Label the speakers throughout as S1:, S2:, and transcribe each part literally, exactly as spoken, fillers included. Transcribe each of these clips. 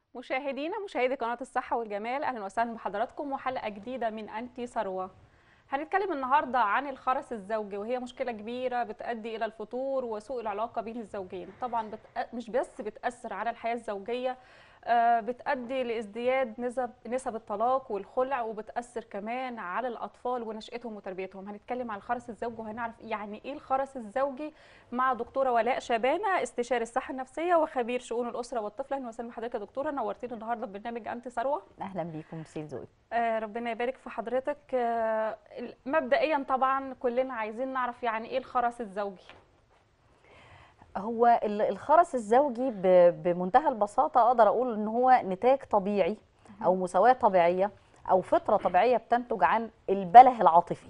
S1: مشاهدينا مشاهدي قناة الصحة والجمال، أهلا وسهلا بحضراتكم وحلقة جديدة من أنتِ ثروة. هنتكلم النهاردة عن الخرس الزوجي، وهي مشكلة كبيرة بتؤدي إلى الفتور وسوء العلاقة بين الزوجين. طبعا بت... مش بس بتأثر على الحياة الزوجية، آه، بتؤدي لازدياد نسب نسب الطلاق والخلع، وبتأثر كمان على الأطفال ونشأتهم وتربيتهم. هنتكلم عن الخرس الزوجي وهنعرف يعني إيه الخرس الزوجي مع دكتورة ولاء شبانة، استشاري الصحة النفسية وخبير شؤون الأسرة والطفل. أهلا وسهلا بحضرتك يا دكتورة، نورتينا النهارده ببرنامج أنتِ ثروة.
S2: اهلا بيكم سيد زوي.
S1: آه، ربنا يبارك في حضرتك. آه، مبدئيا طبعا كلنا عايزين نعرف يعني ايه الخرس الزوجي.
S2: هو ال- الخرس الزوجي ب- بمنتهى البساطه اقدر اقول ان هو نتاج طبيعي او مساواه طبيعيه او فطره طبيعيه بتنتج عن البله العاطفي.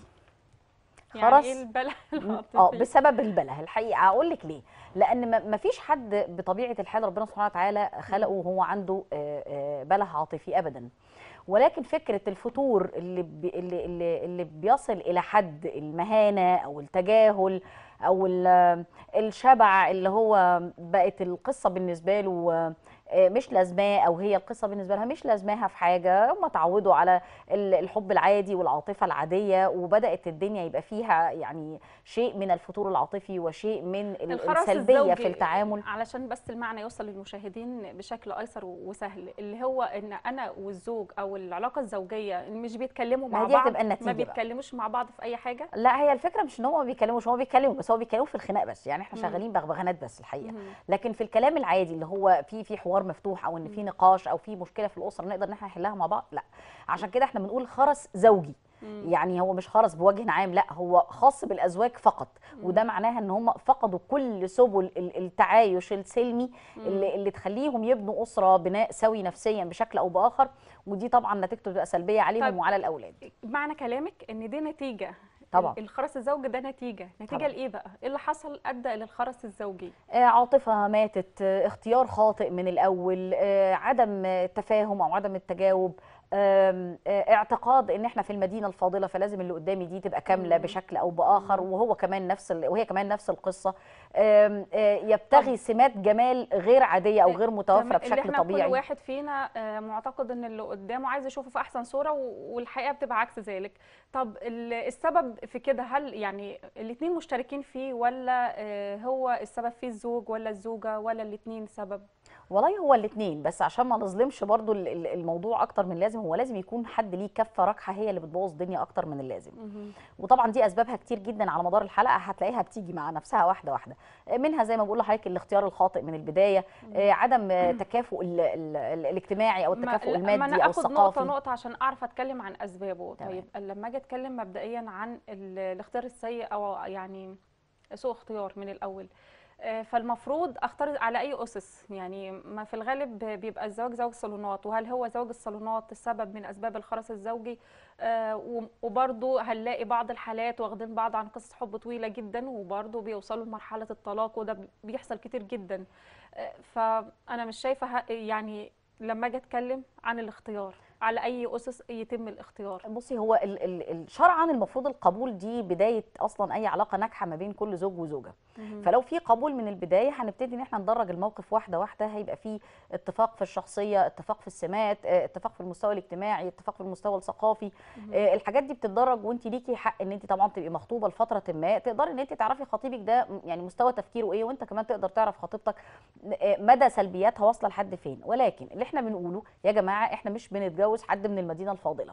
S1: يعني ايه
S2: خرس
S1: البلع
S2: م- اه
S1: العاطفي؟
S2: بسبب البله الحقيقه هقول لك ليه. لان ما ما فيش حد بطبيعه الحال ربنا سبحانه وتعالى خلقه
S1: مم.
S2: وهو عنده آه، آه، بله عاطفي ابدا. ولكن فكره الفتور اللي بي اللي اللي اللي بيصل الى حد المهانه او التجاهل او ال- الشبع اللي هو بقت القصه بالنسبه له آه، مش لازماه، او هي القصه بالنسبه لها مش لازماها في حاجه. هم اتعودوا على ال- الحب العادي والعاطفه العاديه، وبدات الدنيا يبقى فيها يعني شيء من الفتور العاطفي وشيء من ال-
S1: الخرس
S2: السلبيه في
S1: الزوجي،
S2: التعامل.
S1: علشان بس المعنى يوصل للمشاهدين بشكل ايسر وسهل، اللي هو ان انا والزوج او العلاقه الزوجيه مش بيتكلموا
S2: ما هي
S1: مع
S2: دي
S1: بعض،
S2: هتبقى
S1: ما
S2: النتيجه بقى.
S1: بيتكلموش مع بعض في اي حاجه.
S2: لا، هي الفكره مش ان هم ما بيتكلموش، هم بيتكلموا بس هو بيتكلموا في الخناق بس، يعني احنا
S1: مم.
S2: شغالين بغبغانات بس الحقيقه.
S1: مم.
S2: لكن في الكلام العادي اللي هو في في حوار مفتوح، او ان في
S1: مم.
S2: نقاش او في مشكله في الاسره نقدر ان احنا نحلها مع بعض، لا. عشان كده احنا بنقول خرس زوجي.
S1: مم.
S2: يعني هو مش خرس بوجه عام، لا، هو خاص بالازواج فقط. وده
S1: مم.
S2: معناها ان هم فقدوا كل سبل ال- التعايش السلمي
S1: مم.
S2: اللي, اللي تخليهم يبنوا اسره بناء سوي نفسيا بشكل او باخر. ودي طبعا نتيجته بتبقى سلبيه
S1: طيب،
S2: عليهم وعلى الاولاد.
S1: معنى كلامك ان دي نتيجه، ال-
S2: طبعا.
S1: الخرس الزوجي ده نتيجه نتيجه
S2: طبعا.
S1: لايه بقى؟ ايه اللي حصل ادى الى الخرس الزوجي؟
S2: آه، عاطفة ماتت، آه، اختيار خاطئ من الأول، آه، عدم آه، التفاهم أو عدم التجاوب، آم، آه، اعتقاد ان احنا في المدينه الفاضله فلازم اللي قدامي دي تبقى كامله
S1: مم.
S2: بشكل او باخر،
S1: مم.
S2: وهو كمان نفس ال... وهي كمان نفس القصه. آم، آه،
S1: طب
S2: يبتغي سمات جمال غير عاديه او
S1: إيه،
S2: غير
S1: تمام،
S2: متوافره
S1: اللي
S2: بشكل
S1: احنا كل
S2: طبيعي.
S1: واحد فينا آه، معتقد ان اللي قدامه عايز يشوفه في احسن صورة، و- والحقيقة بتبقى عكس ذلك. طب ال- السبب في كده، هل يعني الاتنين مشتركين فيه، ولا آه، هو السبب فيه الزوج ولا الزوجة، ولا الاتنين سبب؟
S2: والله هو الاثنين، بس عشان ما نظلمش برضو ال- ال- الموضوع اكتر من اللازم، هو لازم يكون حد ليه كفه راكحه هي اللي بتبوظ الدنيا اكتر من اللازم.
S1: مهم.
S2: وطبعا دي اسبابها كتير جدا على مدار الحلقه، هتلاقيها بتيجي مع نفسها واحده واحده. منها زي ما بقول لحضرتك الاختيار الخاطئ من البدايه،
S1: مم.
S2: آه، عدم آه، تكافؤ ال- ال- ال- الاجتماعي او
S1: ما
S2: التكافؤ
S1: لا، ما انا
S2: المادي او
S1: اخد نقطة
S2: الثقافي.
S1: نقطة عشان اعرف اتكلم عن اسبابه. طيب
S2: تمام.
S1: لما اجي اتكلم مبدئيا عن ال- الاختيار السيء، او يعني سوء اختيار من الاول، آه، فالمفروض اختار على اي اسس؟ يعني ما في الغالب بيبقى الزواج زواج صالونات، وهل هو زواج الصالونات سبب من اسباب الخرس الزوجي؟ آه، و- وبرضه هنلاقي بعض الحالات واخدين بعض عن قصص حب طويله جدا، وبرضه بيوصلوا لمرحله الطلاق، وده بيحصل كتير جدا. آه، فانا مش شايفه ه- يعني لما اجي اتكلم عن الاختيار، على اي اسس يتم الاختيار؟
S2: بصي، هو ال- ال- ال- شرعا المفروض القبول دي بدايه اصلا اي علاقه ناجحه ما بين كل زوج وزوجه.
S1: مهم.
S2: فلو في قبول من البدايه هنبتدي ان احنا ندرج الموقف واحده واحده، هيبقى في اتفاق في الشخصيه، اتفاق في السمات، آه، اتفاق في المستوى الاجتماعي، اتفاق في المستوى الثقافي.
S1: مهم.
S2: آه، الحاجات دي بتتدرج، وانت ليكي حق ان انت طبعا تبقي مخطوبه لفتره ما، تقدري ان انت تعرفي خطيبك ده م- يعني مستوى تفكيره ايه، وانت كمان تقدر تعرف خطيبتك آه، مدى سلبياتها واصله لحد فين. ولكن اللي احنا بنقوله يا جماعه، احنا مش بنتجوز حد من المدينه الفاضله،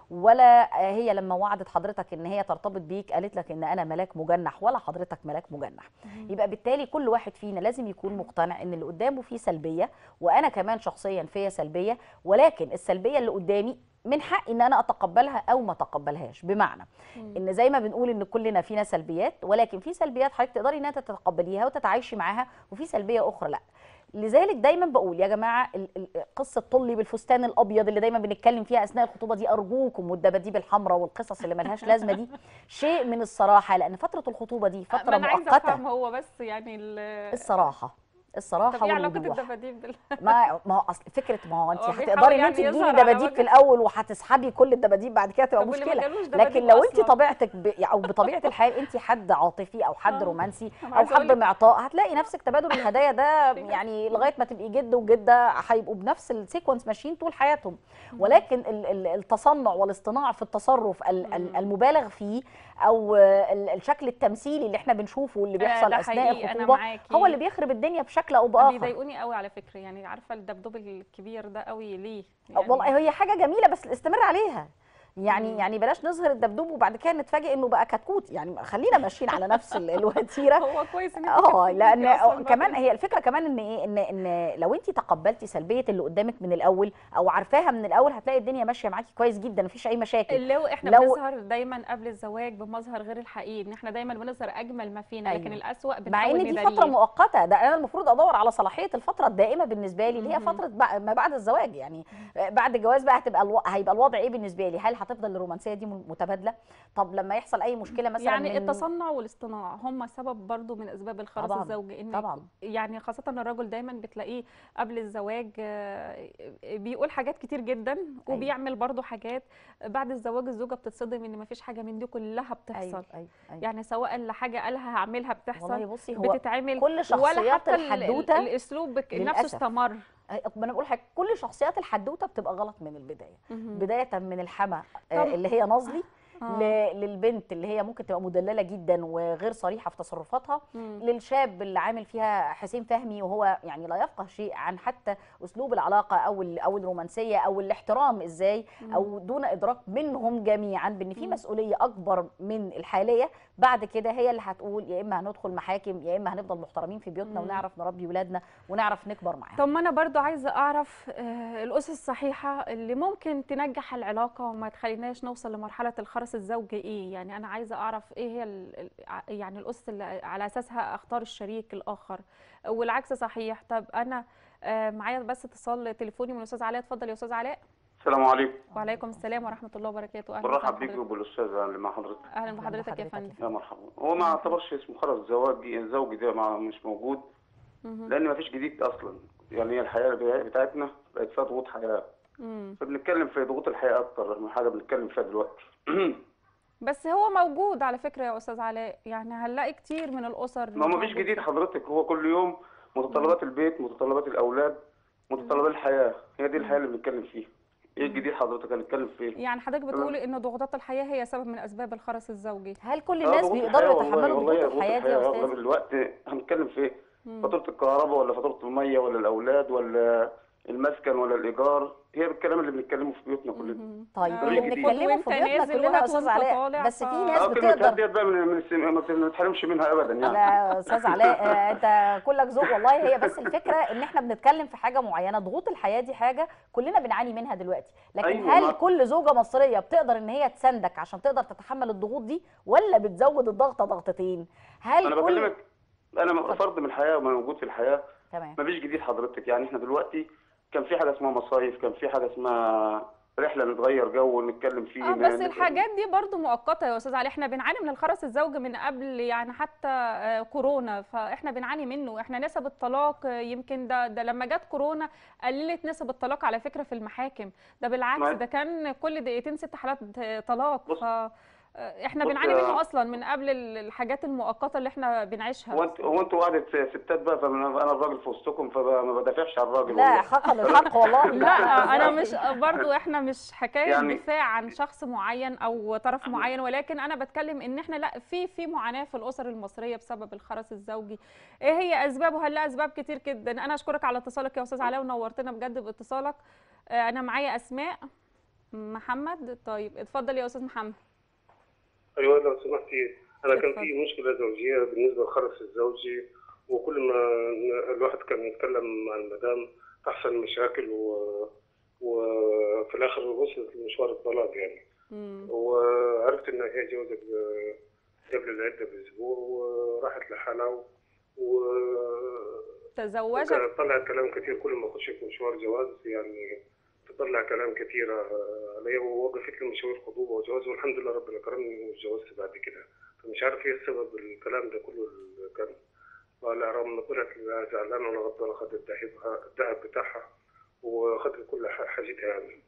S2: ولا هي لما وعدت حضرتك ان هي ترتبط بيك قالت لك ان انا ملاك مجنح، ولا حضرتك ملاك مجنح.
S1: مهم.
S2: يبقى بالتالي كل واحد فينا لازم يكون مقتنع ان اللي قدامه فيه سلبيه، وانا كمان شخصيا فيا سلبيه، ولكن السلبيه اللي قدامي من حقي ان انا اتقبلها او ما اتقبلهاش. بمعنى
S1: مم.
S2: ان زي ما بنقول ان كلنا فينا سلبيات، ولكن في سلبيات حضرتك تقدري انها تتقبليها وتتعايشي معاها، وفي سلبيه اخرى لا. لذلك دايما بقول يا جماعه، ال- ال- قصه طلي بالفستان الابيض اللي دايما بنتكلم فيها اثناء الخطوبه دي ارجوكم، والدباديب الحمراء والقصص اللي ملهاش لازمه دي، شيء من الصراحه، لان فتره الخطوبه دي
S1: ما
S2: فتره
S1: انا عايزه
S2: مؤقته.
S1: افهم، هو بس يعني ال-
S2: الصراحه الصراحه
S1: طب ايه علاقه
S2: والوضوح.
S1: الدباديب بال
S2: ما ما هو اصل فكره، ما هو انت
S1: هو
S2: هتقدري
S1: بيحاول
S2: ان انت
S1: يعني
S2: تجيبي
S1: يظهر على
S2: دباديب في
S1: وجه.
S2: الاول وهتسحبي كل الدباديب بعد كده تبقى
S1: طب واللي ما
S2: مشكله.
S1: جالوش
S2: لكن
S1: دباديب
S2: لو انت
S1: اصلا؟
S2: طبيعتك ب... او بطبيعه الحال انت حد عاطفي او حد
S1: اه
S2: رومانسي
S1: انا
S2: او
S1: عايزه اقول
S2: حد
S1: لك
S2: معطاء، هتلاقي نفسك تبادل الهدايا ده
S1: في ناس.
S2: يعني لغايه ما تبقي جد وجده هيبقوا بنفس السيكونس ماشيين طول حياتهم.
S1: مم.
S2: ولكن ال- ال- التصنع والاصطناع في التصرف ال- ال-
S1: مم.
S2: المبالغ فيه، او ال- الشكل التمثيلي اللي احنا بنشوفه واللي
S1: آه،
S2: بيحصل
S1: ده
S2: اثناء
S1: حقيقي انا
S2: الخطوبه، هو اللي
S1: معاكي.
S2: بيخرب الدنيا بشكل او باخر.
S1: بيضايقوني قوي على فكره، يعني عارفه الدبدوب الكبير ده قوي ليه يعني؟
S2: والله هي حاجه جميله بس استمر عليها. يعني
S1: مم.
S2: يعني بلاش نظهر الدبدوب وبعد كده نتفاجئ انه بقى كتكوت، يعني خلينا ماشيين على نفس ال- الوتيره.
S1: هو كويس ان انت
S2: اه
S1: كتكوتي
S2: لان
S1: اصلا
S2: كمان
S1: بعدين.
S2: هي الفكره كمان ان ايه، ان ان لو انت تقبلتي سلبيه اللي قدامك من الاول او عارفاها من الاول، هتلاقي الدنيا ماشيه معاكي كويس جدا، مفيش اي مشاكل.
S1: اللي هو احنا
S2: لو
S1: بنظهر دايما قبل الزواج بمظهر غير الحقيقي، ان احنا دايما بنظهر اجمل ما فينا، لكن
S2: ايوه،
S1: الاسوأ
S2: مع
S1: بنحاول
S2: ان دي فتره
S1: نداريه.
S2: مؤقته، ده انا المفروض ادور على صلاحيه الفتره الدائمه بالنسبه لي اللي هي
S1: مهم.
S2: فتره بع- ما بعد الزواج يعني. بعد الجواز بقى هتبقى الو... هيبقى الوضع ايه بالنسبه لي؟ هل هتفضل الرومانسيه دي متبادله؟ طب لما يحصل اي مشكله مثلا
S1: يعني
S2: من،
S1: التصنع والاصطناع هم سبب برضو من اسباب الخرس
S2: طبعا
S1: الزوجي، ان
S2: طبعا
S1: يعني خاصه الرجل دايما بتلاقيه قبل الزواج آه، بيقول حاجات كتير جدا
S2: ايوه
S1: وبيعمل برضو حاجات. بعد الزواج الزوجه بتصدم ان مفيش حاجه من دي كلها
S2: ايوه
S1: بتحصل.
S2: ايوه ايوه.
S1: يعني سواء لحاجه قالها هعملها بتحصل،
S2: والله بصي، هو
S1: بتتعمل،
S2: كل
S1: ولا
S2: شخصيات
S1: حتى ال- ال-
S2: الحدوته
S1: الاسلوب بك- نفسه
S2: للاسف،
S1: استمر.
S2: ما انا بقول حاجه، كل شخصيات الحدوته بتبقى غلط من البدايه.
S1: مهم.
S2: بدايه من الحما آه،
S1: طب
S2: اللي هي نظلي،
S1: اه
S2: ل- للبنت اللي هي ممكن تبقى مدلله جدا وغير صريحه في تصرفاتها،
S1: مم.
S2: للشاب اللي عامل فيها حسين فهمي وهو يعني لا يفقه شيء عن حتى اسلوب العلاقه او ال- او الرومانسيه او الاحترام ازاي،
S1: مم.
S2: او دون ادراك منهم جميعا بان في
S1: مم.
S2: مسؤوليه اكبر من الحاليه. بعد كده هي اللي هتقول يا اما هندخل محاكم يا اما هنفضل محترمين في بيوتنا
S1: مم.
S2: ونعرف نربي ولادنا ونعرف نكبر معاهم.
S1: طب ما انا برضو عايزه اعرف آه، الاسس الصحيحه اللي ممكن تنجح العلاقه وما تخليناش نوصل لمرحله الخرس الزوجي ايه؟ يعني انا عايزه اعرف ايه هي ال- ال- ع- يعني الاسس اللي على اساسها اختار الشريك الاخر، والعكس صحيح. طب انا آه، معايا بس اتصال تليفوني من الاستاذ علاء. اتفضل يا استاذ علاء.
S3: السلام عليكم.
S1: وعليكم السلام ورحمه الله وبركاته. اهلا وسهلا
S3: برحب بيك
S1: بحضرتك.
S3: وبالاستاذ اللي مع حضرتك.
S1: اهلا
S2: اهلا
S1: بحضرتك يا
S2: بحضرتك يا
S1: فندم.
S3: يا
S2: فندم.
S3: مرحبا. هو ما
S1: اهلا.
S3: اعتبرش اسمه خرز زواجي زوجي ده مع- مش موجود،
S1: مهم.
S3: لان ما فيش جديد اصلا. يعني هي الحياه بتاعتنا بقت فيها ضغوط حياه،
S1: مم.
S3: فبنتكلم في ضغوط الحياه اكتر من حاجه بنتكلم فيها دلوقتي.
S1: بس هو موجود على فكره يا استاذ علاء، يعني هنلاقي كتير من الاسر
S3: ما ما فيش
S1: موجود
S3: جديد
S1: فيه.
S3: حضرتك، هو كل يوم
S1: مم.
S3: متطلبات البيت، متطلبات الاولاد،
S1: مم.
S3: متطلبات الحياه، هي دي الحياه
S1: مم.
S3: اللي بنتكلم فيها. ايه
S1: مم.
S3: الجديد حضرتك هنتكلم فيه؟
S1: يعني حضرتك
S3: تمام.
S1: بتقولي ان ضغوطات الحياة هي سبب من اسباب الخرس الزوجي.
S2: هل كل
S3: اه
S2: الناس
S3: ضغوط الحياه،
S2: بيقدروا
S3: والله
S2: يتحملوا ضغوط
S3: والله ضغوط
S2: الحياه دي يا
S3: الحياه
S2: استاذ؟
S3: اغلب الوقت. هنتكلم في ايه؟
S1: مم.
S3: فاتوره الكهرباء ولا فاتوره الميه ولا الاولاد ولا المسكن ولا الايجار، هي الكلام اللي بنتكلمه في بيوتنا كلنا.
S1: مهم.
S2: طيب
S1: آه،
S2: اللي
S3: مفيش جديد.
S1: خد
S2: بنتكلمه في
S1: وانت
S2: بيوتنا
S1: نازل
S2: كلنا يا
S1: وهات
S2: استاذ
S1: وانت
S2: علاء،
S1: طالع.
S2: بس
S1: ف
S2: في ناس
S3: اه كلمه
S2: بتقدر.
S3: هديت بقى من من الس- ما بنتحرمش منها ابدا يعني.
S2: لا يا استاذ علاء، آه، انت كلك ذوق والله. هي بس الفكره ان احنا بنتكلم في حاجه معينه، ضغوط الحياه دي حاجه كلنا بنعاني منها دلوقتي، لكن
S3: ايوه
S2: هل
S3: ما
S2: كل زوجه مصريه بتقدر ان هي تساندك عشان تقدر تتحمل الضغوط دي، ولا بتزود الضغطه ضغطتين؟ هل
S3: انا
S2: كل،
S3: بكلمك، انا
S2: اتفضل.
S3: فرد من الحياه وموجود في الحياه.
S2: تمام.
S3: مفيش جديد حضرتك. يعني احنا دلوقتي كان في حاجه اسمها مصايف، كان في حاجه اسمها رحله نتغير جو ونتكلم فيه
S1: اه
S3: ن-
S1: بس
S3: ن-
S1: الحاجات دي برضو مؤقتة يا استاذ علي. احنا بنعاني من الخرس الزوجي من قبل يعني حتى آه، كورونا، فاحنا بنعاني منه. احنا نسب الطلاق آه، يمكن ده ده لما جت كورونا قللت نسب الطلاق على فكرة في المحاكم. ده بالعكس،
S3: ما-
S1: ده كان كل دقيقتين ست حالات آه، طلاق.
S3: بص
S1: ف آه، احنا
S3: بص
S1: بنعاني منه اصلا من قبل ال- الحاجات المؤقتة اللي احنا بنعيشها.
S3: هو انت هو انتوا قاعده ستات بقى، فانا انا الراجل في وسطكم فما بدافعش عن الراجل
S2: لا
S3: والله.
S2: حقا للحق والله،
S1: لا
S2: لا
S1: انا
S2: ازاي؟
S1: مش برضو، احنا مش حكايه
S3: يعني
S1: دفاع عن شخص معين او طرف معين، ولكن انا بتكلم ان احنا لا في في معاناه في الاسر المصريه بسبب الخرس الزوجي. ايه هي اسبابه؟ هل لها اسباب كتير جدا. انا اشكرك على اتصالك يا استاذ علاء ونورتنا بجد باتصالك. آه، انا معايا اسماء محمد. طيب اتفضل يا استاذ محمد.
S4: ايوه لو سمحتي، انا كان
S1: اتفضل.
S4: في مشكله زوجيه بالنسبه للخرس الزوجي، وكل ما الواحد كان يتكلم مع المدام تحصل مشاكل و... وفي الاخر وصلت لمشوار الطلاق يعني.
S1: مم.
S4: وعرفت ان هي جوزت قبل العده باسبوع وراحت لحالها و
S1: تزوجت.
S4: وكان طلع كلام كثير كل ما اخش في مشوار جواز، يعني تطلع كلام كثير علي، ووقفت لي مشاوير خطوبه وجواز، والحمد لله ربنا كرمني واتجوزت بعد كده. فمش عارف ايه السبب الكلام ده كله اللي كان ولا رغم طلعت زعلانة ولا غضبانة، خدت الذهب الذهب بتاعها وخدت كل حاجتها يعني.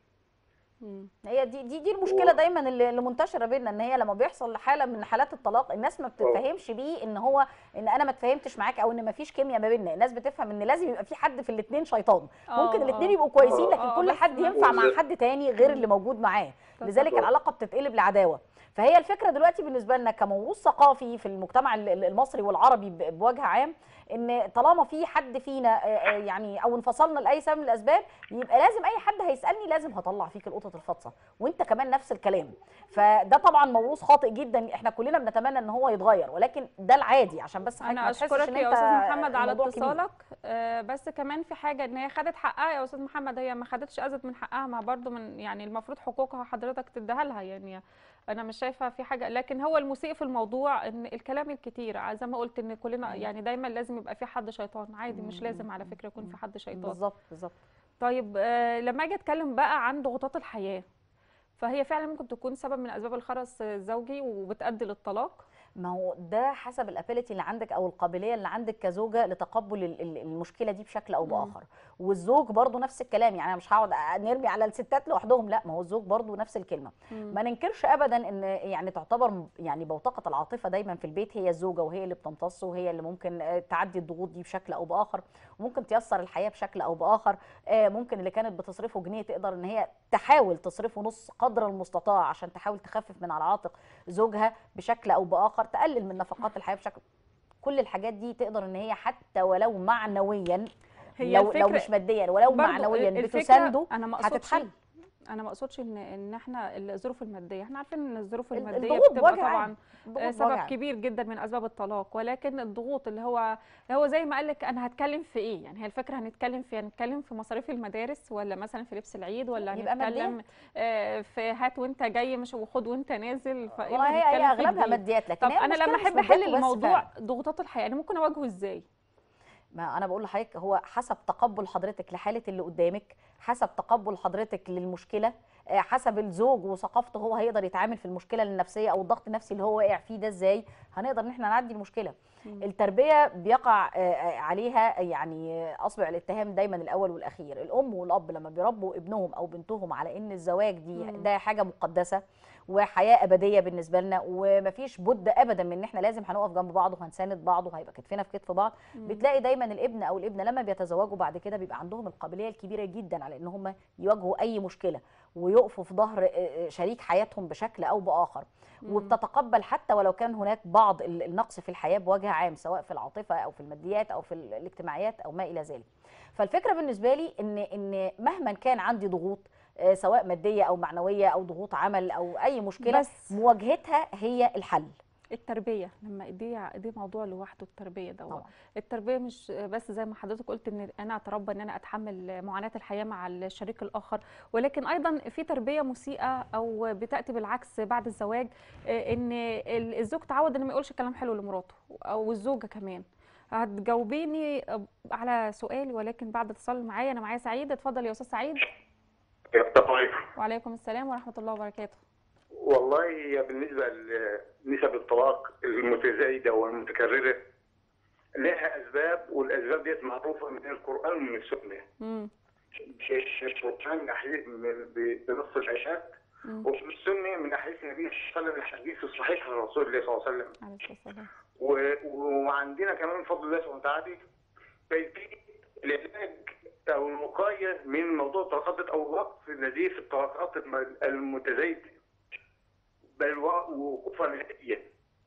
S1: مم.
S2: هي دي دي دي المشكله دايما اللي اللي منتشره بينا، ان هي لما بيحصل حاله من حالات الطلاق الناس ما بتتفهمش بيه ان هو ان انا ما اتفاهمتش معاك او ان ما فيش كيمياء ما بيننا. الناس بتفهم ان لازم يبقى في حد في الاثنين شيطان. ممكن
S1: اه
S2: الاثنين
S1: اه
S2: يبقوا كويسين
S4: اه
S2: لكن
S1: اه
S2: كل
S1: بس
S2: حد
S1: ما
S2: ينفع مع
S4: وزي-
S2: حد تاني غير اللي
S1: مم.
S2: موجود معاه، لذلك
S1: بالظبط.
S2: العلاقه بتتقلب لعداوه. فهي الفكره دلوقتي بالنسبه لنا كموروث ثقافي في المجتمع ال- ال- المصري والعربي ب- بوجه عام، ان طالما في حد فينا آه، آه، يعني او انفصلنا لاي سبب من الاسباب، يبقى لازم اي حد هيسالني لازم هطلع فيك القطط الفاطسه، وانت كمان نفس الكلام. فده طبعا موروث خاطئ جدا، احنا كلنا بنتمنى ان هو يتغير، ولكن ده العادي عشان بس حضرتك
S1: انا
S2: ما تحسش
S1: اشكرك
S2: ان
S1: يا
S2: انت
S1: استاذ محمد على
S2: الموضوع كبير.
S1: اتصالك. آه، بس كمان في حاجه ان هي خدت حقها يا استاذ محمد، هي ما خدتش ازيد من حقها، ما برضو من يعني المفروض حقوقها حضرتك تديها لها يعني. انا مش شايفه في حاجه، لكن هو المسيء في الموضوع ان الكلام الكتير زي ما قلت ان كلنا
S2: أيوة.
S1: يعني دايما لازم يبقى في حد شيطان، عادي مش
S2: مم،
S1: لازم على
S2: مم،
S1: فكره يكون
S2: مم.
S1: في حد شيطان.
S2: بالظبط بالظبط.
S1: طيب آه، لما اجي اتكلم بقى عن ضغوطات الحياه، فهي فعلا ممكن تكون سبب من اسباب الخرس الزوجي وبتؤدي للطلاق.
S2: ما هو ده حسب الابيليتي اللي عندك او القابليه اللي عندك كزوجه لتقبل ال- ال- المشكله دي بشكل او
S1: مم.
S2: باخر. والزوج برضو نفس الكلام، يعني انا مش هقعد نرمي على الستات لوحدهم، لا، ما هو الزوج برضو نفس الكلمه.
S1: مم.
S2: ما ننكرش ابدا ان يعني تعتبر م- يعني بوتقه العاطفه دايما في البيت هي الزوجه، وهي اللي بتمتص وهي اللي ممكن آه، تعدي الضغوط دي بشكل او باخر، وممكن تيسر الحياه بشكل او باخر. آه، ممكن اللي كانت بتصرفه جنيه تقدر ان هي تحاول تصرفه نص قدر المستطاع عشان تحاول تخفف من على عاتق زوجها بشكل او باخر، تقلل من نفقات الحياه بشكل. كل الحاجات دي تقدر ان هي حتى ولو معنويا،
S1: هي
S2: لو لو
S1: الفكره
S2: مش ماديا ولو
S1: برضو
S2: معنويا
S1: الفكره،
S2: بتسانده
S1: انا ما اقصدش
S2: هتتحل.
S1: انا ما اقصدش ان ان احنا الظروف الماديه، احنا عارفين ان الظروف
S2: ال-
S1: الماديه
S2: الضغوط
S1: بتبقى
S2: بوجه عام،
S1: طبعا آه،
S2: الضغوط بوجه
S1: سبب
S2: عام.
S1: كبير جدا من اسباب الطلاق، ولكن الضغوط اللي هو اللي هو زي ما قال لك انا هتكلم في ايه، يعني هي الفكره هنتكلم في هنتكلم في مصاريف المدارس، ولا مثلا في لبس العيد، ولا
S2: يبقى
S1: هنتكلم
S2: ماديات.
S1: آه، في هات وانت جاي مش وخد وانت نازل، فايه اللي
S2: والله هي هي
S1: هنتكلم فيه
S2: اغلبها
S1: جديد؟
S2: ماديات، لكن
S1: طب
S2: هي
S1: انا لما
S2: المشكله مش
S1: احب احل
S2: ماديات وبس
S1: الموضوع
S2: فعلا.
S1: ضغوطات الحياه انا ممكن اواجهه ازاي؟
S2: ما انا بقول لحضرتك هو حسب تقبل حضرتك لحاله اللي قدامك، حسب تقبل حضرتك للمشكله، آه، حسب الزوج وثقافته هو هيقدر يتعامل في المشكله النفسيه او الضغط النفسي اللي هو واقع فيه ده ازاي، هنقدر ان احنا نعدي المشكله.
S1: مم.
S2: التربيه بيقع آه، آه، عليها يعني آه، اصبع الاتهام دايما الاول والاخير. الام والاب لما بيربوا ابنهم او بنتهم على ان الزواج دي
S1: مم.
S2: ده حاجه مقدسه وحياه ابديه بالنسبه لنا، ومفيش بد ابدا من ان احنا لازم هنقف جنب بعض وهنساند بعض وهيبقى كتفنا في كتف بعض،
S1: مم.
S2: بتلاقي دايما الابن او الابنه لما بيتزوجوا بعد كده بيبقى عندهم القابليه الكبيره جدا على ان هم يواجهوا اي مشكله ويقفوا في ظهر آه، آه، شريك حياتهم بشكل او باخر،
S1: مم.
S2: وبتتقبل حتى ولو كان هناك بعض ال- النقص في الحياه بوجه عام، سواء في العاطفه او في الماديات او في ال- الاجتماعيات او ما الى ذلك. فالفكره بالنسبه لي ان ان مهما كان عندي ضغوط آه، سواء ماديه او معنويه او ضغوط عمل او اي مشكله،
S1: بس
S2: مواجهتها هي الحل.
S1: التربيه لما دي دي موضوع لوحده، التربيه ده
S2: طبعا
S1: التربيه مش بس زي ما حضرتك قلت ان انا اتربى ان انا اتحمل معاناه الحياه مع الشريك الاخر، ولكن ايضا في تربيه مسيئه او بتاتي بالعكس بعد الزواج، آه، ان ال- الزوج تعود انه ما يقولش كلام حلو لمراته او الزوجه كمان. هتجاوبيني على سؤالي ولكن بعد اتصال معايا. انا معايا سعيد، اتفضل يا استاذ سعيد.
S3: طيب،
S1: وعليكم السلام ورحمه الله وبركاته.
S3: والله هي بالنسبه لنسب الطلاق المتزايده والمتكرره لها اسباب، والاسباب ديت معروفه من القران ومن السنه.
S1: امم
S3: القران من ناحيه بنص الايات،
S1: امم
S3: وفي السنه من ناحيه النبي صلى الله عليه وسلم الحديث الصحيح عن رسول الله صلى الله عليه وسلم.
S1: عليه الصلاه والسلام.
S3: و- وعندنا كمان بفضل الله سبحانه وتعالى كيفيه العلاج او الوقايه من موضوع الطلاقات او وقف نزيف الطلاقات الم- المتزايده، بل وقوفها نهائيا.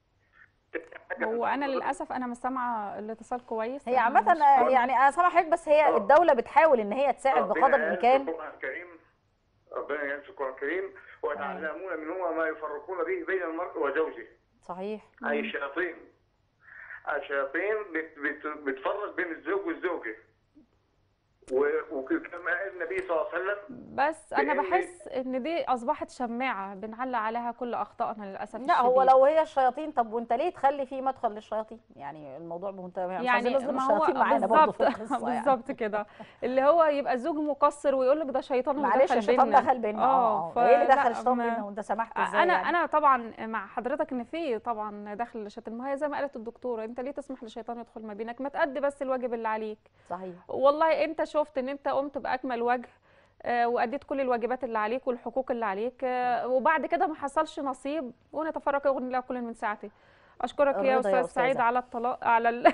S1: هو انا للاسف انا مش سامعه الاتصال كويس.
S2: هي
S1: أنا
S2: عامه
S1: مش
S2: آه،
S1: فاهمة.
S2: يعني انا سامعه حضرتك، بس هي
S3: آه.
S2: الدوله بتحاول ان هي تساعد
S3: ربنا
S2: بقدر
S3: قال في
S2: الامكان.
S3: القرآن الكريم، ربنا يقول في القرآن الكريم ويتعلمون منهما ما يفرقون به بين المرء وزوجه.
S2: صحيح.
S3: أي الشياطين الشياطين بت بت بتفرق بين الزوج والزوجة. وكما قال النبي صلى الله عليه وسلم.
S1: بس انا
S3: بإن
S1: بحس ان دي اصبحت شماعه بنعلق عليها كل اخطائنا للاسف
S2: لا هو
S1: الشديد.
S2: لو هي الشياطين، طب وانت ليه تخلي فيه مدخل للشياطين؟ يعني الموضوع منتهي، مش عايزين
S1: يعني
S2: نظلم
S1: ما هو
S2: الشياطين معانا برضه
S1: بالظبط
S2: في القصه يعني.
S1: بالظبط كده، اللي هو يبقى الزوج مقصر ويقول لك ده شيطان اللي
S2: معلش
S1: دخل
S2: الشيطان
S1: بينا.
S2: دخل بينا.
S1: اه
S2: اه اه ايه اللي دخل
S1: فلا
S2: الشيطان
S1: ما-
S2: بينا وانت سمحت ازاي
S1: انا
S2: يعني؟
S1: انا طبعا مع حضرتك ان في طبعا دخل الشيطان، ما هي زي ما قالت الدكتوره، انت ليه تسمح للشيطان يدخل ما بينك؟ ما تأدي بس الواجب اللي عليك.
S2: صحيح.
S1: والله انت شفت ان انت قمت باكمل وجه آه، واديت كل الواجبات اللي عليك والحقوق اللي عليك، آه، وبعد كده ما حصلش نصيب، ونتفرق يغني الله كل من ساعته. اشكرك يا
S2: الرضا يا
S1: استاذ سعيد
S2: استاذه.
S1: على الطلاق على ال...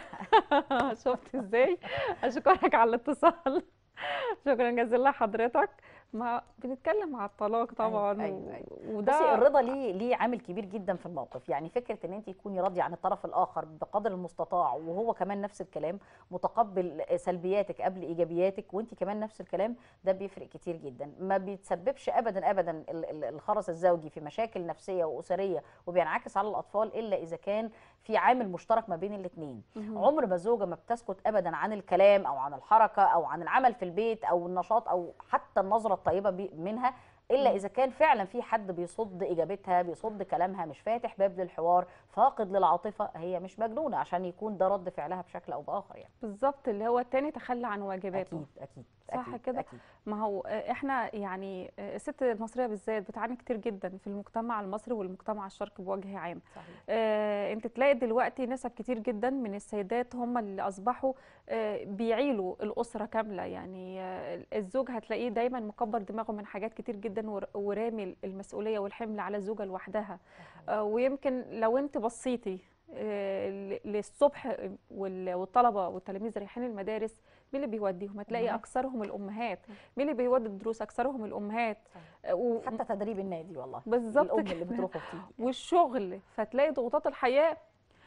S1: شفت ازاي؟ اشكرك على الاتصال. شكرا جزيلا لحضرتك. ما بنتكلم على الطلاق طبعا
S2: ايوه ايوه ايوه.
S1: و...
S2: بصي
S1: وده
S2: الرضا ليه ليه عامل كبير جدا في الموقف. يعني فكره ان انت تكوني راضيه عن الطرف الاخر بقدر المستطاع، وهو كمان نفس الكلام متقبل سلبياتك قبل ايجابياتك، وانت كمان نفس الكلام، ده بيفرق كتير جدا. ما بيتسببش ابدا ابدا ال- ال- الخرس الزوجي في مشاكل نفسيه واسريه وبينعكس على الاطفال الا اذا كان في عامل مشترك ما بين الاثنين.
S1: مهم.
S2: عمر ما الزوجه ما بتسكت ابدا عن الكلام او عن الحركه او عن العمل في البيت او النشاط او حتى النظره الطيبه بي- منها، الا
S1: مم.
S2: اذا كان فعلا في حد بيصد اجابتها، بيصد كلامها، مش فاتح باب للحوار، فاقد للعاطفه. هي مش مجنونه عشان يكون ده رد فعلها بشكل او باخر يعني.
S1: بالظبط، اللي هو التاني تخلى عن واجباته.
S2: اكيد اكيد
S1: صح
S2: اكيد
S1: كده؟
S2: اكيد.
S1: ما هو احنا يعني الست المصريه بالذات بتعاني كتير جدا في المجتمع المصري والمجتمع الشرقي بوجه عام.
S2: صحيح.
S1: آه انت تلاقي دلوقتي نسب كتير جدا من السيدات هم اللي اصبحوا آه بيعيلوا الاسره كامله. يعني آه الزوج هتلاقيه دايما مكبر دماغه من حاجات كتير جدا ور- ورامي المسؤوليه والحمل على الزوجه لوحدها. آه ويمكن لو انت بصيتي آه ل- للصبح وال- والطلبه والتلاميذ رايحين المدارس، مين اللي بيوديهم؟ هتلاقي
S2: أمهات.
S1: اكثرهم الامهات. مين اللي بيودي الدروس؟ اكثرهم الامهات.
S2: صحيح.
S1: آه، و-
S2: حتى تدريب النادي والله
S1: بالظبط
S2: الام اللي
S1: كده.
S2: بتروح وبتيجي.
S1: والشغل، فتلاقي ضغوطات الحياه.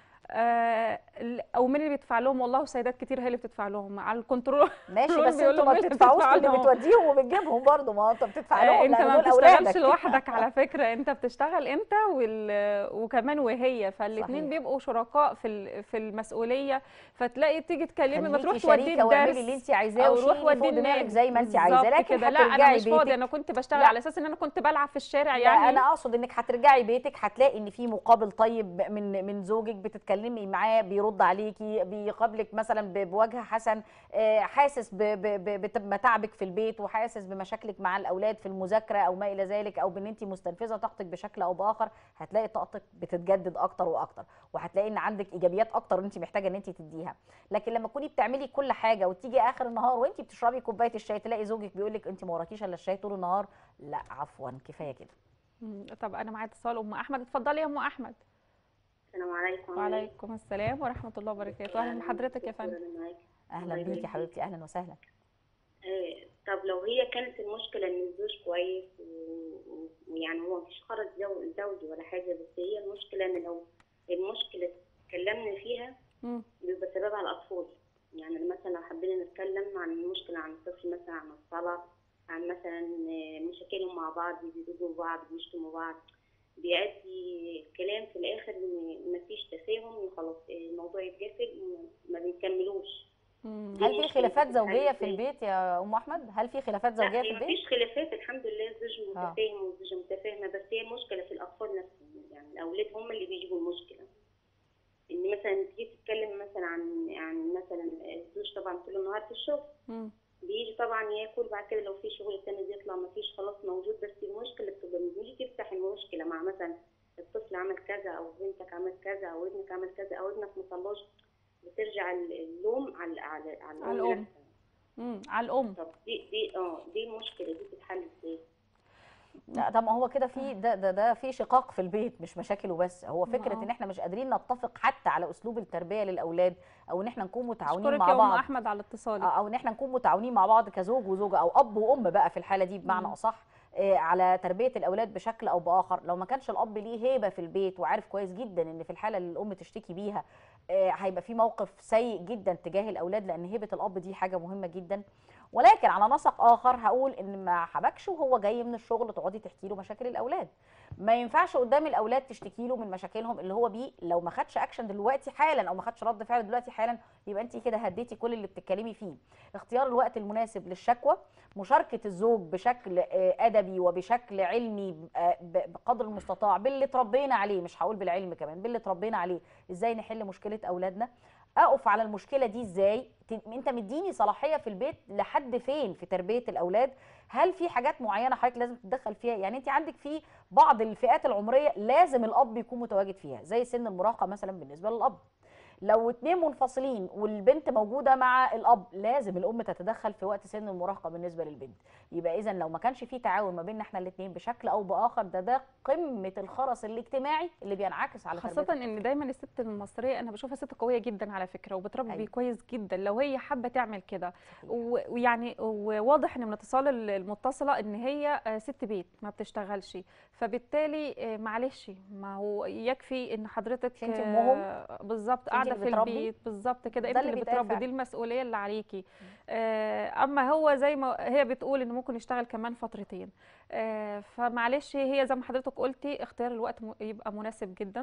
S1: آه ال- او مين اللي بيدفع لهم؟ والله سيدات كتير هي اللي بتدفع لهم على الكنترول.
S2: ماشي
S1: الكنترول
S2: بس
S1: بيقول
S2: انتوا
S1: لهم
S2: ما
S1: مين اللي
S2: بتدفعوش
S1: بتدفع
S2: للي
S1: لهم.
S2: بتوديهم وبتجيبهم برضه، ما انت بتدفع
S1: آه
S2: لهم
S1: انت
S2: لان
S1: ما
S2: دول
S1: بتشتغلش
S2: اولادك.
S1: لوحدك على فكره، انت بتشتغل انت وال... وكمان وهي، فالاثنين
S2: صحيح.
S1: بيبقوا شركاء في ال... في المسؤوليه. فتلاقي تيجي تكلمي ما تروح
S2: خليكي
S1: توديه
S2: شريكه واعملي اللي
S1: الدرس
S2: انت عايزاه
S1: او روح
S2: وشيلي فوق
S1: وديه
S2: دماغك
S1: النادي.
S2: زي ما انت عايزه،
S1: بالظبط
S2: لكن
S1: كده. لا انا
S2: هترجعي
S1: مش فاضيه،
S2: بيتك.
S1: انا كنت بشتغل
S2: لا
S1: على اساس ان انا كنت بلعب في الشارع
S2: لا
S1: يعني.
S2: انا اقصد انك هترجعي بيتك هتلاقي ان في مقابل طيب من من زوجك، بتتكلمي معاه بيرد عليكي، بيقابلك مثلا ب- بوجه حسن، آه، حاسس ب- ب- ب- بمتاعبك في البيت، وحاسس بمشاكلك مع الاولاد في المذاكره او ما الى ذلك، او بان انت مستنفذه طاقتك بشكل او باخر. هتلاقي طاقتك بتتجدد اكتر واكتر، وهتلاقي ان عندك ايجابيات اكتر انت محتاجه ان انت تديها. لكن لما تكوني بتعملي كل حاجه وتيجي اخر النهار وانت بتشربي كوبايه الشاي تلاقي زوجك بيقول لك انت ما وراكيش الا الشاي طول النهار، لا عفوا كفايه كده.
S1: مم. طب انا معايا اتصال ام احمد، اتفضلي يا ام احمد.
S5: السلام عليكم.
S1: وعليكم السلام ورحمه الله وبركاته. اهلا بحضرتك يا فندم.
S2: اهلا
S5: الله
S2: بيكي
S5: يبارك
S2: حبيبتي، اهلا وسهلا.
S5: آه، طب لو هي كانت المشكلة إن الزوج كويس و- و- ويعني هو مفيش خرج زو- زوجي ولا حاجة، بس هي المشكلة إن لو المشكلة اتكلمنا فيها
S1: مم.
S5: بيبقى سببها الأطفال. يعني مثلا لو حبينا نتكلم عن المشكلة، عن الطفل مثلا، عن الصلاة، عن مثلا آه، مشاكلهم مع بعض، بيضربوا بعض، بيشتموا بعض، بيؤدي الكلام في الآخر إن مفيش تفاهم، خلاص الموضوع يتقفل وما بنكملوش.
S1: مم.
S2: هل في خلافات
S5: مشكلة
S2: زوجيه في
S5: بتتحل
S2: البيت يا ام احمد؟ هل في خلافات
S5: لا،
S2: زوجيه في
S5: هي
S2: البيت؟
S5: مفيش خلافات الحمد لله، الزوج
S2: آه.
S5: متفاهم والزوجة متفاهمة، بس هي المشكلة في الأطفال نفسهم. يعني الأولاد هم اللي بيجيبوا المشكلة. إن مثلا تيجي تتكلم مثلا عن عن مثلا الزوج طبعا طول النهار في الشغل،
S1: مم.
S5: بيجي طبعا ياكل، بعد كده لو في شغل تاني بيطلع مفيش، خلاص موجود. بس المشكلة بتبقى لما تيجي تفتح المشكلة مع مثلا الطفل عمل كذا، أو بنتك عملت كذا، أو ابنك عمل كذا، أو ابنك مطلعش، بترجع اللوم على على على
S1: على
S5: الأم
S1: الأم.
S5: نفسها.
S1: مم. على الام.
S5: طب دي دي اه دي المشكلة دي بتتحل ازاي؟
S2: لا طب ما هو كده في ده ده ده في شقاق في البيت مش مشاكل وبس. هو فكره
S1: آه.
S2: ان احنا مش قادرين نتفق حتى على اسلوب التربيه للاولاد، او ان احنا نكون متعاونين
S1: اشكرك
S2: مع
S1: يا ام
S2: بعض،
S1: احمد على اتصالك.
S2: او ان احنا نكون متعاونين مع بعض كزوج وزوجه او اب وام بقى في الحاله دي بمعنى
S1: مم.
S2: اصح، آه، على تربيه الاولاد بشكل او باخر. لو ما كانش الاب ليه هيبه في البيت وعارف كويس جدا ان في الحاله اللي الام تشتكي بيها آه، هيبقى في موقف سيء جدا تجاه الاولاد، لان هيبه الاب دي حاجه مهمه جدا. ولكن على نسق اخر هقول ان ما حبكش وهو جاي من الشغل تقعدي تحكي له مشاكل الاولاد. ما ينفعش قدام الاولاد تشتكي له من مشاكلهم اللي هو بيه، لو ما خدش اكشن دلوقتي حالا او ما خدش رد فعل دلوقتي حالا يبقى انت كده هديتي كل اللي بتتكلمي فيه. اختيار الوقت المناسب للشكوى، مشاركه الزوج بشكل آه، ادبي وبشكل علمي آه، ب- بقدر المستطاع باللي اتربينا عليه، مش هقول بالعلم كمان، باللي اتربينا عليه، ازاي نحل مشكله اولادنا، اقف على المشكله دي ازاي. ت- انت مديني صلاحيه في البيت لحد فين في تربيه الاولاد؟ هل في حاجات معينه حضرتك لازم تتدخل فيها؟ يعني انت عندك في بعض الفئات العمريه لازم الاب يكون متواجد فيها، زي سن المراهقه مثلا بالنسبه للاب. لو اتنين منفصلين والبنت موجوده مع الاب لازم الام تتدخل في وقت سن المراهقه بالنسبه للبنت. يبقى اذا لو ما كانش في تعاون ما بيننا احنا الاثنين بشكل او باخر، ده ده قمه الخرس الاجتماعي اللي بينعكس على
S1: خاصة
S2: تربيه
S1: ان
S2: الطفل.
S1: دايما الست المصرية انا بشوفها ست قوية جدا على فكرة، وبتربي
S2: أيوة.
S1: كويس جدا لو هي حابة تعمل كده.
S2: صحيح.
S1: و- ويعني وواضح ان من الاتصال ال- المتصلة ان هي آه، ست بيت ما بتشتغلش، فبالتالي آه، معلش ما هو يكفي ان حضرتك
S2: مش انت امهم؟
S1: آه، بالظبط
S2: انت
S1: قاعدة
S2: اللي
S1: في
S2: بتربي؟
S1: البيت بالظبط كده،
S2: ده
S1: انت
S2: اللي
S1: اللي
S2: بيتقال
S1: بتربي، دي
S2: فعلا.
S1: المسؤولية اللي عليكي. آه، اما هو زي ما هي بتقول ان ممكن يشتغل كمان فترتين، آه، فمعلش هي زي ما حضرتك قلتي اختيار الوقت م- يبقى مناسب جدا،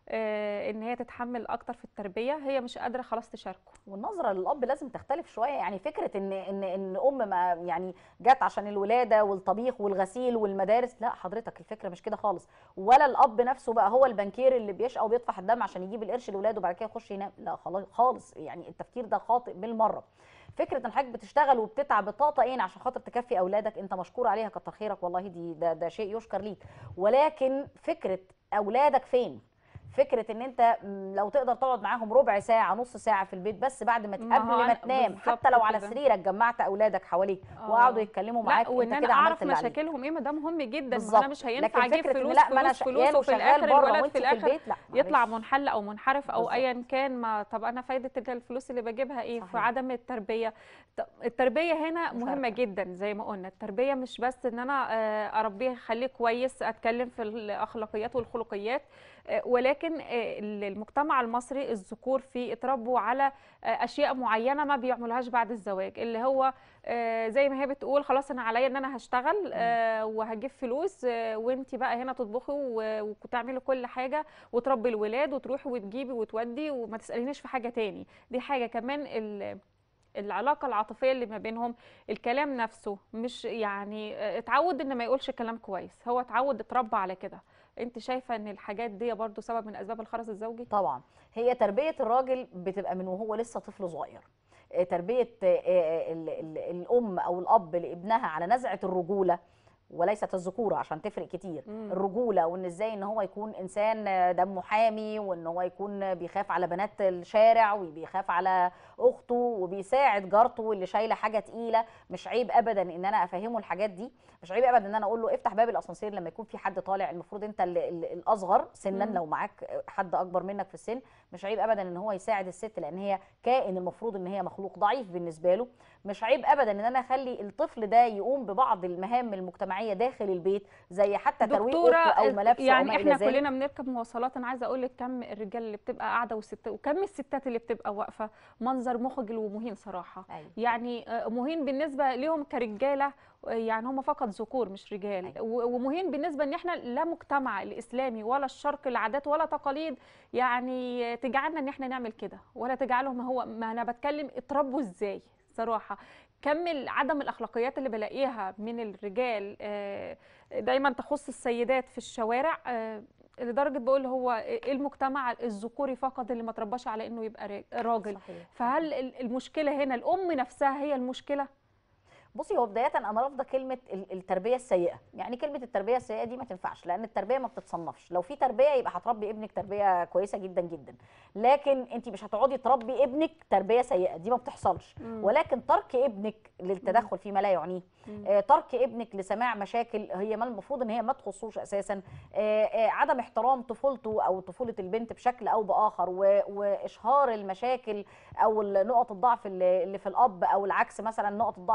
S1: آه، ان هي تتحمل اكتر في التربيه، هي مش قادره خلاص تشاركه.
S2: والنظره للاب لازم تختلف شويه. يعني فكره ان ان ان ام ما يعني جت عشان الولاده والطبيخ والغسيل والمدارس، لا حضرتك الفكره مش كده خالص. ولا الاب نفسه بقى هو البنكير اللي بيشقى وبيطفح الدم عشان يجيب القرش لاولاده وبعد كده يخش ينام، لا خلاص خالص. يعني التفكير ده خاطئ بالمره. فكره ان حضرتك بتشتغل وبتتعب بطاطين عشان خاطر تكفي اولادك، انت مشكور عليها كتر خيرك والله، دي ده, ده شيء يشكر ليك. ولكن فكره اولادك فين؟ فكره ان انت م، لو تقدر تقعد معاهم ربع ساعه نص ساعه في البيت بس بعد ما ت-
S1: ما هو
S2: قبل ما
S1: أنا-
S2: تنام، حتى
S1: بالظبط
S2: لو على
S1: كده.
S2: سريرك جمعت اولادك حواليك وقعدوا
S1: اه
S2: يتكلموا
S1: لا،
S2: معاك،
S1: وان
S2: انت
S1: انا
S2: كده عملت
S1: اعرف
S2: اللي عليك.
S1: مشاكلهم ايه، ما ده مهم جدا. ما انا مش
S2: بالظبط.
S1: هينفع
S2: لكن
S1: اجيب
S2: فكره ان
S1: فلوس
S2: لا ما انا
S1: فلوس فلوس
S2: شقيان
S1: وفي
S2: وشغال
S1: الاخر
S2: بره
S1: الولد
S2: وانت
S1: في
S2: في
S1: الاخر
S2: البيت، لا
S1: يطلع
S2: معلش.
S1: منحل او منحرف او
S2: بالظبط.
S1: ايا كان. ما طب انا فايده الفلوس اللي بجيبها ايه في
S2: صحيح.
S1: عدم التربيه؟ طب التربيه هنا مهمه
S2: مشاركه.
S1: جدا زي ما قلنا. التربيه مش بس ان انا آه، اربيه اخليه كويس، اتكلم في الاخلاقيات والخلقيات، آه، ولكن آه، المجتمع المصري الذكور فيه اتربوا على آه، اشياء معينه ما بيعملوهاش بعد الزواج، اللي هو آه، زي ما هي بتقول خلاص انا عليا ان انا هشتغل آه، وهجيب فلوس، آه، وانتي بقى هنا تطبخي و- وتعملي كل حاجه وتربي الولاد وتروحي وتجيبي وتودي وما تسالينيش في حاجه تاني. دي حاجه كمان. ال- العلاقه العاطفيه اللي ما بينهم، الكلام نفسه مش يعني آه، اتعود ان ما يقولش كلام كويس، هو اتعود اتربى على كده. انت شايفه ان الحاجات دي برضو سبب من اسباب الخرس الزوجي؟
S2: طبعا. هي تربيه الراجل بتبقى من وهو لسه طفل صغير. آه، تربيه آه، آه، ال- ال- الام او الاب لابنها على نزعه الرجوله وليست الذكوره عشان تفرق كتير.
S1: مم.
S2: الرجوله، وان ازاي ان هو يكون انسان آه، دمه حامي، وان هو يكون بيخاف على بنات الشارع وبيخاف على اخته وبيساعد جارته اللي شايله حاجه تقيله. مش عيب ابدا ان انا افهمه الحاجات دي. مش عيب ابدا ان انا اقول له افتح باب الاسانسير لما يكون في حد طالع، المفروض انت ال- ال- الاصغر سنا
S1: مم.
S2: لو معاك حد اكبر منك في السن. مش عيب ابدا ان هو يساعد الست لان هي كائن المفروض ان هي مخلوق ضعيف بالنسبه له. مش عيب ابدا ان انا اخلي الطفل ده يقوم ببعض المهام المجتمعيه داخل البيت، زي حتى ترويق
S1: دكتوره
S2: اوضته او ملابسه او
S1: يعني
S2: ما الى
S1: احنا
S2: ذلك.
S1: كلنا بنركب مواصلات، انا عايزه اقول لك كم الرجال اللي بتبقى قاعده والست، وكم الستات اللي بتبقى واقفه، منظر مخجل ومهين صراحه.
S2: أيوة.
S1: يعني آه، مهين بالنسبه ليهم كرجاله، آه، يعني هم فقط ذكور مش رجال.
S2: أيوة.
S1: و- ومهين بالنسبه ان احنا لا مجتمع الاسلامي ولا الشرق العادات ولا تقاليد يعني آه، تجعلنا ان احنا نعمل كده، ولا تجعلهم. هو ما انا بتكلم اتربوا ازاي صراحه. كم ال- عدم الاخلاقيات اللي بلاقيها من الرجال آه، دايما تخص السيدات في الشوارع، آه، لدرجه بقول هو ايه المجتمع الذكوري فقط اللي ما ترباش على انه يبقى را- راجل.
S2: صحيح.
S1: فهل ال- المشكله هنا الام نفسها هي المشكله؟
S2: بصي، هو بدايه انا رافضه كلمه ال- التربيه السيئه. يعني كلمه التربيه السيئه دي ما تنفعش، لان التربيه ما بتتصنفش. لو في تربيه يبقى هتربي ابنك تربيه كويسه جدا جدا، لكن انت مش هتقعدي تربي ابنك تربيه سيئه، دي ما بتحصلش.
S1: مم.
S2: ولكن ترك ابنك للتدخل فيما لا يعنيه،
S1: مم.
S2: آه، ترك ابنك لسماع مشاكل هي ما المفروض ان هي ما تخصوش اساسا، آه، آه، عدم احترام طفولته او طفوله البنت بشكل او باخر، و- واشهار المشاكل او نقط الضعف اللي اللي في الاب، او العكس مثلا نقط الضعف اللي في الام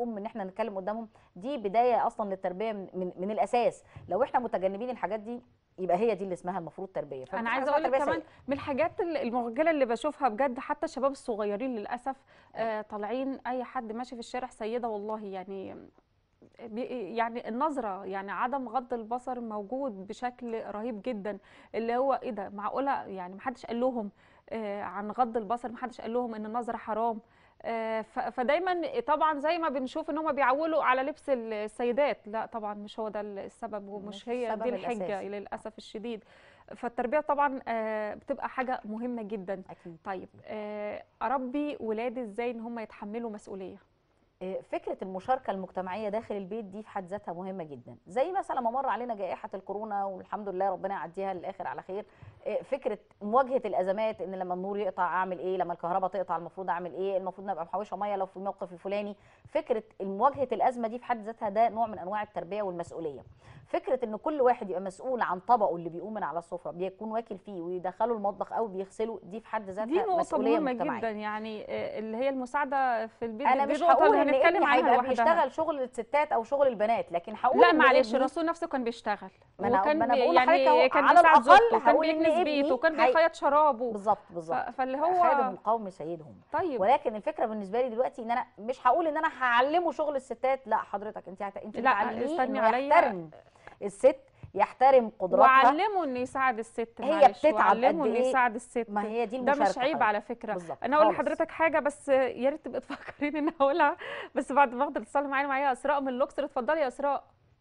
S2: الام ان احنا نتكلم قدامهم، دي بدايه اصلا للتربيه من, من, من الاساس. لو احنا متجنبين الحاجات دي يبقى هي دي اللي اسمها المفروض تربيه.
S1: انا عايزه اقول لك كمان من الحاجات المرجله اللي بشوفها بجد، حتى الشباب الصغيرين للاسف آه طالعين، اي حد ماشي في الشارع سيده والله، يعني يعني النظره، يعني عدم غض البصر موجود بشكل رهيب جدا. اللي هو ايه ده، معقوله يعني محدش قال لهم آه عن غض البصر، محدش قال لهم ان النظره حرام. آه فدايما طبعا زي ما بنشوف ان هم بيعولوا على لبس السيدات، لا طبعا مش هو ده السبب ومش هي دي الحجه للاسف الشديد. فالتربيه طبعا آه بتبقى حاجه مهمه جدا.
S2: أكيد.
S1: طيب آه اربي ولادي ازاي ان هم يتحملوا مسؤوليه؟
S2: فكره المشاركه المجتمعيه داخل البيت دي في حد ذاتها مهمه جدا. زي مثلا ما مر علينا جائحه الكورونا والحمد لله ربنا يعديها للاخر على خير، فكره مواجهه الازمات، ان لما النور يقطع اعمل ايه، لما الكهرباء تقطع المفروض اعمل ايه، المفروض نبقى محوشه ميه لو في الموقف الفلاني. فكره مواجهه الازمه دي في حد ذاتها ده نوع من انواع التربيه والمسؤوليه. فكره ان كل واحد يبقى مسؤول عن طبقه اللي بيقوم من على السفره بيكون واكل فيه ويدخله المطبخ او بيغسله، دي في حد ذاتها
S1: دي نقطه
S2: مسؤوليه
S1: مهمه
S2: مجتمعيه
S1: جدا، يعني اللي هي المساعده في البيت.
S2: انا
S1: دي
S2: مش
S1: نقطة
S2: هقول
S1: اللي
S2: ان
S1: هنتكلم
S2: ابني
S1: عنها
S2: هيبقى
S1: لوحدها.
S2: بيشتغل شغل الستات او شغل البنات، لكن هقول
S1: لا
S2: ان
S1: معلش،
S2: ابني،
S1: الرسول نفسه كان بيشتغل
S2: ما انا
S1: وكان
S2: ما انا
S1: بي
S2: بقول لحضرتك
S1: يعني
S2: اهو،
S1: كان
S2: على
S1: بيساعد
S2: الاقل
S1: زوجته وكان
S2: هقول ان
S1: بيكنس
S2: ابني
S1: بيته وكان
S2: هي-
S1: بيخيط شرابه.
S2: بالظبط
S1: ف-
S2: بالظبط
S1: فاللي هو
S2: خادم القوم سيدهم.
S1: طيب
S2: ولكن الفكره بالنسبه لي دلوقتي ان انا مش هقول ان انا هعلمه شغل الستات، لا حضرتك انت هت... انت
S1: لا
S2: بتعلميه
S1: استني
S2: انه
S1: عليا،
S2: يحترم الست، يحترم قدراتها.
S1: وعلمه انه يساعد الست.
S2: هي
S1: معلش،
S2: بتتعب
S1: وعلمه
S2: قد
S1: انه
S2: ايه،
S1: يساعد الست.
S2: ما هي دي
S1: ده
S2: المشاركه
S1: مش عيب
S2: حضرتك.
S1: على فكره.
S2: بالظبط
S1: انا اقول
S2: خالص.
S1: لحضرتك حاجه بس يا ريت تبقى تفكريني ان اقولها، بس بعد ما اخد اتصال معايا معايا اسراء من الاقصر. اتفضلي يا اسراء.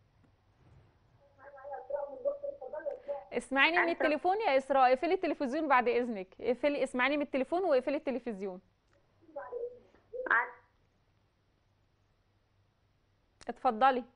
S1: اسمعيني من التليفون يا اسراء، اقفلي التلفزيون بعد اذنك، اقفلي، اسمعيني من التليفون واقفلي التلفزيون. اتفضلي.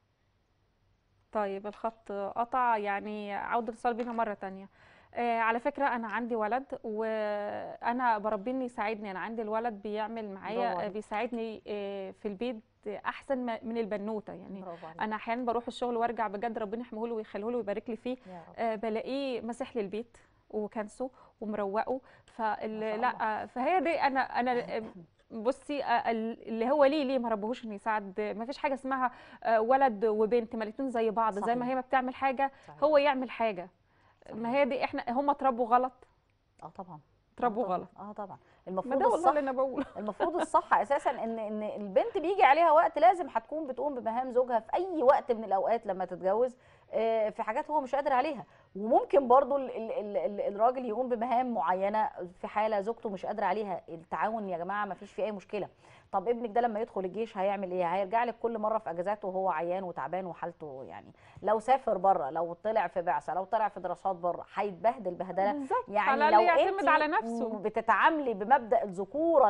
S1: طيب الخط قطع، يعني عودة الاتصال بينا مرة تانية. آه على فكرة أنا عندي ولد وأنا بربيه إنه يساعدني. أنا عندي الولد بيعمل معايا، بيساعدني آه في البيت أحسن من البنوتة. يعني أنا أحيانا بروح الشغل وأرجع بجد ربنا يحميه له ويخليه له ويبارك لي فيه، آه بلاقيه مسح لي البيت وكنسه ومروقه. فلا فهي دي أنا أنا بصي اللي هو ليه ليه ما ربهوش انه يساعد. ما فيش حاجه اسمها ولد وبنت، ما الاثنين زي بعض. صحيح. زي ما هي ما بتعمل حاجه صحيح. هو يعمل حاجه. صحيح. ما هي دي احنا هم اتربوا غلط.
S2: اه طبعا
S1: اتربوا غلط.
S2: اه طبعا. المفروض
S1: ده
S2: الصح
S1: اللي انا بقوله.
S2: المفروض الصح اساسا ان ان البنت بيجي عليها وقت لازم هتكون بتقوم بمهام زوجها في اي وقت من الاوقات لما تتجوز، في حاجات هو مش قادر عليها. وممكن برضو ال ال ال الراجل يقوم بمهام معينه في حاله زوجته مش قادره عليها. التعاون يا جماعه ما فيش فيه اي مشكله. طب ابنك ده لما يدخل الجيش هيعمل ايه؟ هيرجع لك كل مره في اجازاته وهو عيان وتعبان وحالته، يعني لو سافر بره، لو طلع في بعثه، لو طلع في دراسات بره، هيتبهدل بهدله.
S1: يعني لو يعتمد على نفسه.
S2: بتتعاملي بمبدا الذكوره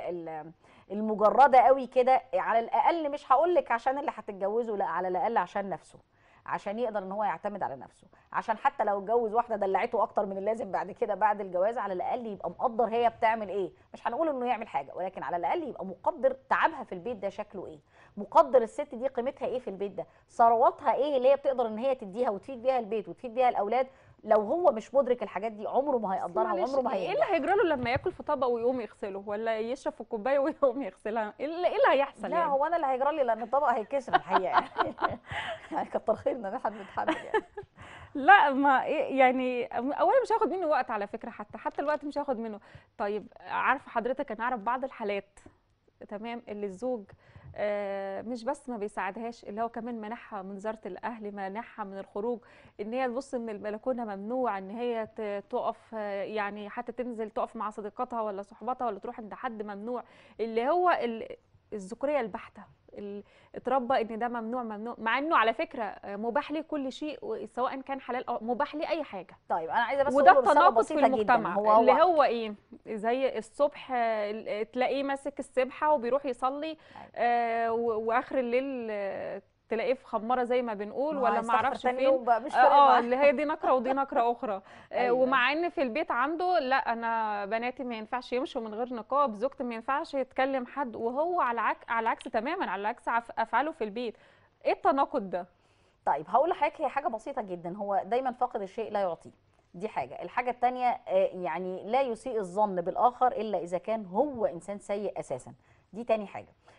S2: المجرده قوي كده، على الاقل مش هقول لك عشان اللي هتتجوزه، لا على الاقل عشان نفسه، عشان يقدر ان هو يعتمد على نفسه، عشان حتى لو اتجوز واحده دلعته اكتر من اللازم بعد كده بعد الجواز، على الاقل يبقى مقدر هي بتعمل ايه. مش هنقول انه يعمل حاجه، ولكن على الاقل يبقى مقدر تعبها في البيت ده شكله ايه، مقدر الست دي قيمتها ايه في البيت ده، ثرواتها ايه اللي هي بتقدر ان هي تديها وتفيد بيها البيت وتفيد بيها الاولاد. لو هو مش مدرك الحاجات دي عمره ما هيقدرها وعمره ما هيقدرها.
S1: ايه اللي هيجرى له لما ياكل في طبق ويقوم يغسله، ولا يشرب في كوبايه ويقوم يغسلها؟ ايه اللي, إيه اللي هيحصل؟
S2: لا
S1: يعني
S2: هو انا اللي هيجرى لي لان الطبق هيتكسر الحقيقه يعني. يعني كتر خيرنا ان احنا بنتحمل يعني.
S1: لا ما يعني اولا مش هاخد منه وقت على فكره، حتى حتى الوقت مش هاخد منه. طيب عارفه حضرتك انا اعرف بعض الحالات تمام اللي الزوج آه مش بس ما بيساعدهاش، اللي هو كمان منعها من زياره الاهل، منعها من الخروج، ان هي تبص من البلكونه ممنوع ان هي تقف، يعني حتى تنزل تقف مع صديقاتها ولا صحباتها ولا تروح عند حد ممنوع. اللي هو الذكوريه البحته، اتربى ان ده ممنوع ممنوع، مع انه على فكره مباح لي كل شيء سواء كان حلال او مباح لي اي حاجه.
S2: طيب انا عايزه بس
S1: وده
S2: اقول
S1: التناقض في المجتمع
S2: هو هو
S1: اللي هو ايه، زي الصبح تلاقيه ماسك السبحه وبيروح يصلي آه واخر الليل تلاقيه في خماره زي ما بنقول، ولا ما اعرفش فين. اه اللي هي دي نكره ودي نكره اخرى. آه ومع ان في البيت عنده لا انا بناتي ما ينفعش يمشوا من غير نقاب، زوجتي ما ينفعش يتكلم حد، وهو على عكس على العكس تماما، على عكس افعاله في البيت. ايه التناقض ده؟
S2: طيب هقول لحضرتك هي حاجه بسيطه جدا، هو دايما فاقد الشيء لا يعطيه، دي حاجه. الحاجه الثانيه يعني لا يسيء الظن بالاخر الا اذا كان هو انسان سيء اساسا، دي تاني حاجه.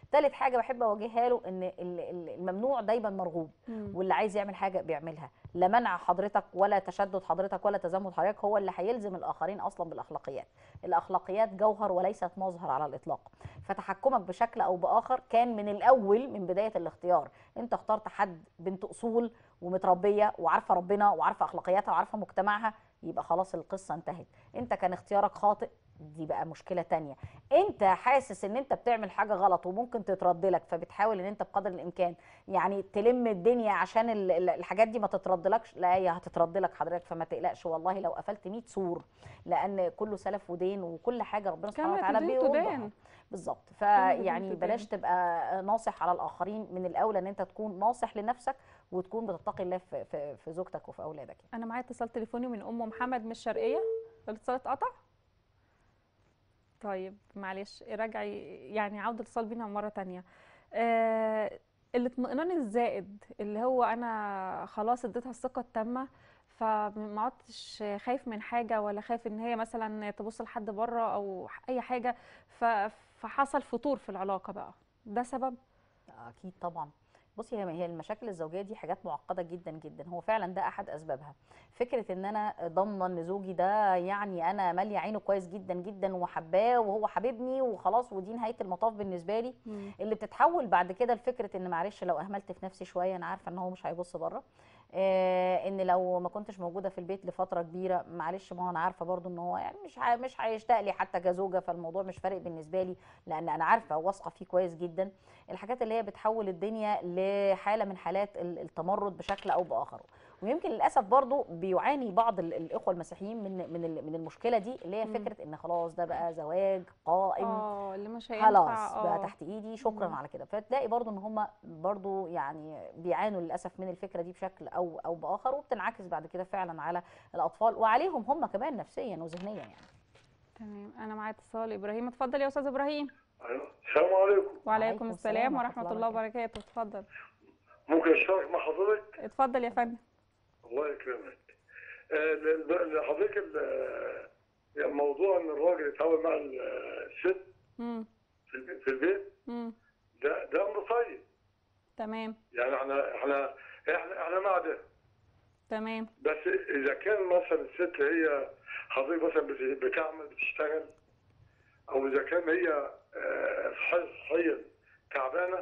S2: ثالث حاجه بحب اوجهها له ان ال- ال- الممنوع دايما مرغوب،
S1: مم.
S2: واللي عايز يعمل حاجه بيعملها. لا منع حضرتك ولا تشدد حضرتك ولا تزمت حضرتك هو اللي هيلزم الاخرين اصلا بالاخلاقيات. الاخلاقيات جوهر وليست مظهر على الاطلاق. فتحكمك بشكل او باخر كان من الاول، من بدايه الاختيار انت اخترت حد بنت اصول ومتربيه وعارفه ربنا وعارفه اخلاقياتها وعارفه مجتمعها، يبقى خلاص القصه انتهت. انت كان اختيارك خاطئ، دي بقى مشكله تانية. انت حاسس ان انت بتعمل حاجه غلط وممكن تترد لك، فبتحاول ان انت بقدر الامكان يعني تلم الدنيا عشان ال- ال- الحاجات دي ما تتردلكش. لا، هي هتترد لك حضرتك، فما تقلقش والله لو قفلت مية سور، لان كله سلف ودين وكل حاجه ربنا سبحانه
S1: كما
S2: وتعالى
S1: تدين
S2: بيردها.
S1: تدان.
S2: بالظبط.
S1: كما تدين
S2: فيعني
S1: تدان.
S2: بلاش تبقى ناصح على الاخرين، من الاولى ان انت تكون ناصح لنفسك وتكون بتتقي الله في في, في زوجتك وفي اولادك.
S1: انا معايا اتصال تليفوني من ام محمد من الشرقيه. الاتصال اتقطع. طيب معلش راجعي، يعني عودة الاتصال بينا مرة تانية. آه الاطمئنان الزائد اللي هو انا خلاص اديتها الثقة التامة، فما عدتش خايف من حاجة ولا خايف ان هي مثلا تبص لحد بره او اي حاجة، ف- فحصل فتور في العلاقة بقى، ده سبب؟
S2: اكيد طبعا. بصي، هي هي المشاكل الزوجيه دي حاجات معقده جدا جدا، هو فعلا ده احد اسبابها. فكره ان انا ضامنه ان زوجي ده يعني انا ماليه عينه كويس جدا جدا وحباه وهو حبيبني وخلاص ودي نهايه المطاف بالنسبه لي،
S1: مم.
S2: اللي بتتحول بعد كده لفكره ان معلش لو اهملت في نفسي شويه انا عارفه ان هو مش هيبص بره. آه ان لو ما كنتش موجوده في البيت لفتره كبيره معلش ما هو انا عارفه برضو ان هو يعني مش ه- مش هيشتاق لي حتى كزوجه، فالموضوع مش فارق بالنسبه لي لان انا عارفه واثقه فيه كويس جدا. الحاجات اللي هي بتحول الدنيا لحاله من حالات ال- التمرد بشكل او باخر. ويمكن للاسف برضو بيعاني بعض ال- الاخوه المسيحيين من من ال- من المشكله دي، اللي هي
S1: مم.
S2: فكره ان خلاص ده بقى زواج قائم،
S1: اه اللي مش هينفع.
S2: خلاص بقى
S1: اه
S2: تحت ايدي شكرا
S1: مم.
S2: على كده. فتلاقي برضو ان هم برضو يعني بيعانوا للاسف من الفكره دي بشكل او او باخر، وبتنعكس بعد كده فعلا على الاطفال وعليهم هم كمان نفسيا وذهنيا يعني.
S1: تمام. انا معايا اتصال ابراهيم، اتفضل يا استاذ ابراهيم.
S4: أيوة. السلام عليكم.
S1: وعليكم السلام ورحمة الله وبركاته. اتفضل.
S4: ممكن اشترك مع حضرتك؟
S1: اتفضل يا فندم.
S4: الله يكرمك. آه، ل- ل- لحضرتك ال- يعني موضوع ان الراجل يتعامل مع ال- الست
S1: امم
S4: في البيت- في البيت
S1: امم
S4: ده ده امر طيب.
S1: تمام
S4: يعني احنا احنا احنا احنا مع ده.
S1: تمام.
S4: بس اذا كان مثلا الست هي حضرتك مثلا بت- بتعمل بتشتغل، او اذا كان هي آه، صحيا صحيا تعبانه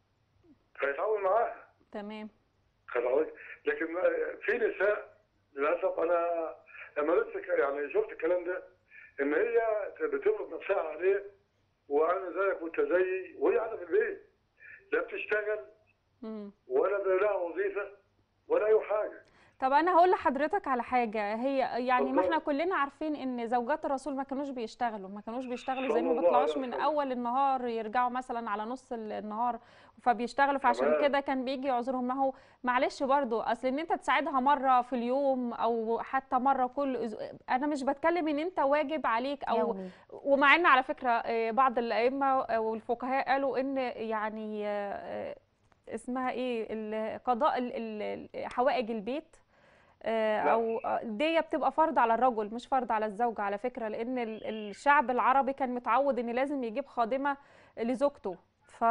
S4: فيتعامل معاها.
S1: تمام.
S4: خد بالك؟ لكن آه، في نساء للاسف انا لما لسه ك- يعني شفت الكلام ده ان هي بتفرض نفسها عليه وانا زيك وانت زيي وهي قاعده في البيت لا بتشتغل
S1: امم
S4: ولا لها وظيفه ولا اي حاجه.
S1: طب انا هقول لحضرتك على حاجه، هي يعني ما
S4: اتفضل.
S1: احنا كلنا عارفين ان زوجات الرسول ما كانوش بيشتغلوا ما كانوش بيشتغلوا زي
S4: صلى
S1: ما
S4: الله
S1: بيطلعوش
S4: عليه
S1: من
S4: وسلم.
S1: اول النهار يرجعوا مثلا على نص ال- النهار فبيشتغلوا، فعشان
S4: تمام.
S1: كده كان بيجي يعذرهم. ما هو معلش برضو اصل ان انت تساعدها مره في اليوم او حتى مره كل أسبوع، انا مش بتكلم ان انت واجب عليك او
S2: يومي.
S1: ومع ان على فكره آه، بعض الائمه والفقهاء قالوا ان يعني آه، اسمها ايه ال- قضاء ال- ال- حوائج البيت آه،
S4: لا.
S1: او آه، دي بتبقى فرض على الرجل مش فرض على الزوجة على فكرة، لان ال- الشعب العربي كان متعود ان لازم يجيب خادمة لزوجته. ف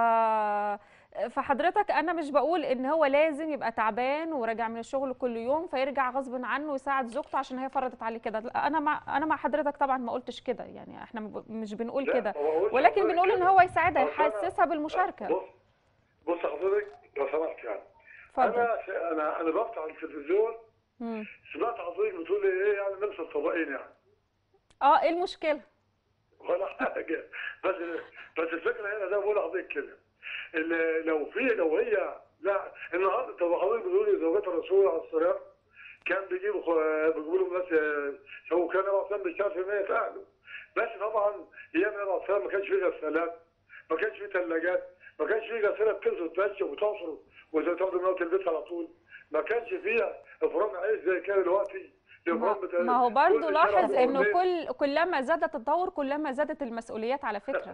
S1: فحضرتك انا مش بقول ان هو لازم يبقى تعبان وراجع من الشغل كل يوم فيرجع غصب عنه ويساعد زوجته عشان هي فرضت عليه كده. لا، انا مع انا مع حضرتك طبعا ما قلتش كده، يعني احنا ب- مش بنقول
S4: لا،
S1: كده،
S4: ما بقولش
S1: ولكن
S4: حضرتك
S1: بنقول ان
S4: كده.
S1: هو يساعدها
S4: أصل أنا-
S1: يحسسها بالمشاركة.
S4: بص بص حضرتك لو سمحت يعني
S1: اتفضل.
S4: انا انا انا بفتح التلفزيون
S1: مم.
S4: سمعت حضرتك بتقول لي ايه يعني نمسك الطبقين يعني
S1: اه ايه المشكلة؟
S4: ولا حاجه. بس بس الفكره هنا زي ما بقول لحضرتك كده اللي لو في لو هي لا النهارده طب حضرتك بتقول لي زوجات الرسول عليه السلام كان بيجيبوا خ- بيجيبوا لهم ناس سواء كان الرسول بيشتغل في مية اهله. بس طبعا ايام الرسول ما كانش فيه غسالات، ما كانش فيه ثلاجات، ما كانش فيه غساله بتنزل وتمشي وتعصر وتاخد من وقت البيت على طول، ما كانش فيها افران عيش زي كده دلوقتي.
S1: ما
S4: الإفران بتاع-
S1: ما هو برضو
S4: كل
S1: لاحظ
S4: شارع
S1: انه
S4: بيقول
S1: كل كلما زاد التطور كلما زادت المسؤوليات على فكرة.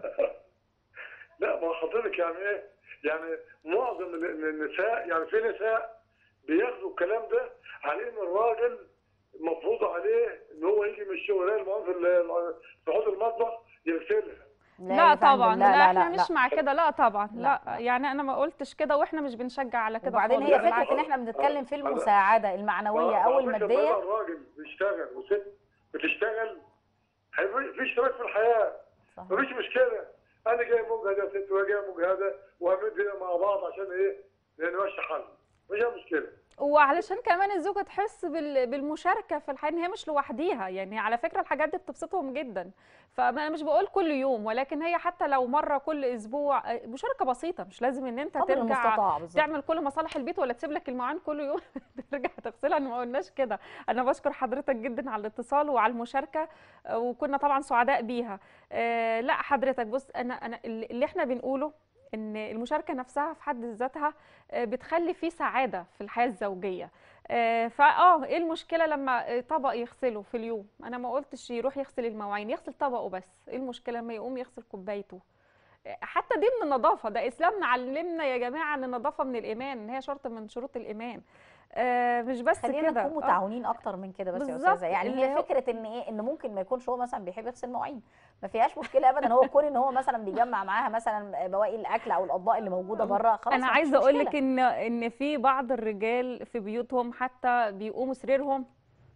S4: لا ما حضرتك يعني ايه؟ يعني معظم ال- النساء يعني في نساء بياخدوا الكلام ده على ان الراجل مفروض عليه ان هو يجي من الشغل المهم في ال- في حوض المطبخ يغسلها.
S1: لا
S2: يا فندم،
S1: طبعا،
S2: لا
S1: لا
S2: لا
S1: احنا
S2: لا
S1: مش
S2: لا
S1: مع كده، لا طبعا،
S2: لا
S1: لا
S2: لا.
S1: يعني انا ما قلتش كده، واحنا مش بنشجع على كده
S2: وبعدين
S1: خالص،
S2: هي فكره
S1: بالعكس.
S2: ان احنا بنتكلم في المساعده المعنويه او
S4: ما مش لما يبقى
S2: الماديه.
S4: الراجل بيشتغل وست بتشتغل، هيبقى في اشتراك في الحياه،
S2: صحيح.
S4: مفيش مشكله. انا جاي مجهد يا ست وهي جايه مجهده، وهنمد هنا مع بعض عشان ايه؟ نمشي حل، مفيش مشكله.
S1: وعلشان كمان الزوجة تحس بال- بالمشاركة في الحياة، ان هي مش لوحديها، يعني على فكرة الحاجات دي بتبسطهم جدا. فانا مش بقول كل يوم، ولكن هي حتى لو مرة كل اسبوع آه، مشاركة بسيطة، مش لازم ان انت
S2: قدر
S1: ترجع
S2: المستطاع بالظبط.
S1: تعمل كل مصالح البيت، ولا تسيب لك المواعين كل يوم ترجع تغسلها، انا ما قلناش كده. انا بشكر حضرتك جدا على الاتصال وعلى المشاركة، آه، وكنا طبعا سعداء بيها. آه، لا حضرتك بص، انا انا اللي احنا بنقوله ان المشاركة نفسها في حد ذاتها آه، بتخلي فيه سعادة في الحياة الزوجية. آه، فاه ايه المشكله لما طبق يغسله في اليوم؟ انا ما قلتش يروح يغسل المواعين، يغسل طبقه بس، ايه المشكله لما يقوم يغسل كوبايته؟ آه، حتى دي من النظافه، ده اسلامنا علمنا يا جماعه ان النظافه من الايمان، ان هي شرط من شروط الايمان. آه، مش بس
S2: خلينا
S1: كده.
S2: نكون
S1: اه
S2: متعاونين اكتر من كده بس يا
S1: بالظبط،
S2: استاذه، يعني
S1: اللي
S2: هي
S1: هو
S2: فكره ان ايه، ان ممكن ما يكونش هو مثلا بيحب يغسل مواعين، ما فيهاش مشكله ابدا. هو كون ان هو مثلا بيجمع معاها مثلا بواقي الاكل او الاطباق اللي موجوده بره، خلاص
S1: انا
S2: ما فيش
S1: عايزه اقول
S2: مشكله.
S1: لك ان ان في بعض الرجال في بيوتهم حتى بيقوموا سريرهم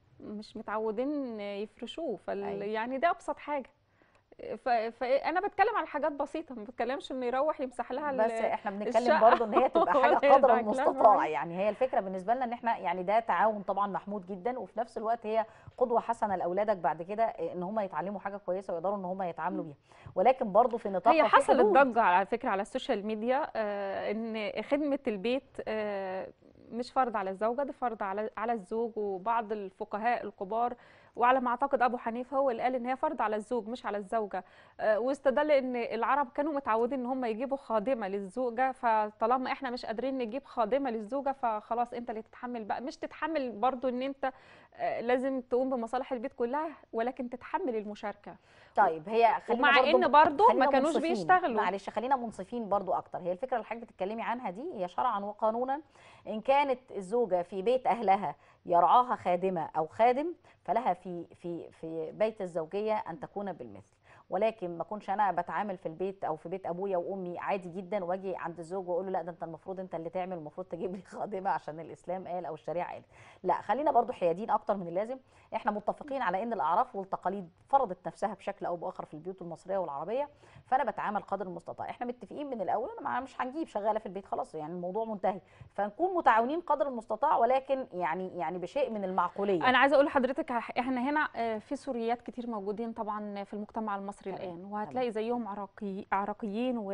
S1: مش متعودين يفرشوه، فال
S2: أيوة.
S1: يعني ده ابسط حاجه. ف... فانا بتكلم على حاجات بسيطه، ما بتكلمش انه يروح يمسح لها
S2: بس
S1: ال-
S2: احنا بنتكلم
S1: الشقه
S2: برضو ان هي تبقى حاجه
S1: ولا
S2: قدر
S1: يدعك لها
S2: المستطاع،
S1: المواعين.
S2: يعني هي الفكره بالنسبه لنا ان احنا يعني ده تعاون طبعا محمود جدا، وفي نفس الوقت هي قدوه حسنه لاولادك بعد كده، ان هم يتعلموا حاجه كويسه ويقدروا ان هم يتعاملوا بيها، ولكن برضو في
S1: هي
S2: نطاقها في
S1: حصلت
S2: حدود.
S1: ضجه على فكره على السوشيال ميديا، آه، ان خدمه البيت آه، مش فرض على الزوجه، ده فرض على على الزوج، وبعض الفقهاء الكبار وعلى ما اعتقد ابو حنيفه هو اللي قال ان هي فرض على الزوج مش على الزوجه. آه، واستدل ان العرب كانوا متعودين ان هم يجيبوا خادمه للزوجه، فطالما احنا مش قادرين نجيب خادمه للزوجه فخلاص انت اللي تتحمل بقى، مش تتحمل برضو ان انت آه، لازم تقوم بمصالح البيت كلها، ولكن تتحمل المشاركه.
S2: طيب هي خلينا
S1: ومع
S2: برضو
S1: ان برضو ما
S2: خلينا
S1: كانوش
S2: منصفين،
S1: بيشتغلوا.
S2: معلش خلينا منصفين برضو اكتر. هي الفكره اللي حضرتك بتتكلمي عنها دي هي شرعا وقانونا، ان كانت الزوجه في بيت اهلها يرعاها خادمه او خادم، فلها في في في بيت الزوجيه ان تكون بالمثل. ولكن ما اكونش انا بتعامل في البيت او في بيت ابويا وامي عادي جدا، واجي عند الزوج واقول له لا ده انت المفروض انت اللي تعمل، المفروض تجيب لي خادمه عشان الاسلام قال او الشريعه قالت. لا خلينا برضو حيادين اكتر من اللازم. احنا متفقين على ان الاعراف والتقاليد فرضت نفسها بشكل او باخر في البيوت المصريه والعربيه، فانا بتعامل قدر المستطاع. احنا متفقين من الاول انا مش هنجيب شغاله في البيت خلاص، يعني الموضوع منتهي، فنكون متعاونين قدر المستطاع، ولكن يعني يعني بشيء من المعقوليه.
S1: انا عايزه اقول لحضرتك احنا هنا آه، في سوريات كتير موجودين طبعا في المجتمع المصري
S2: تمام،
S1: الان، وهتلاقي زيهم عراقي عراقيين و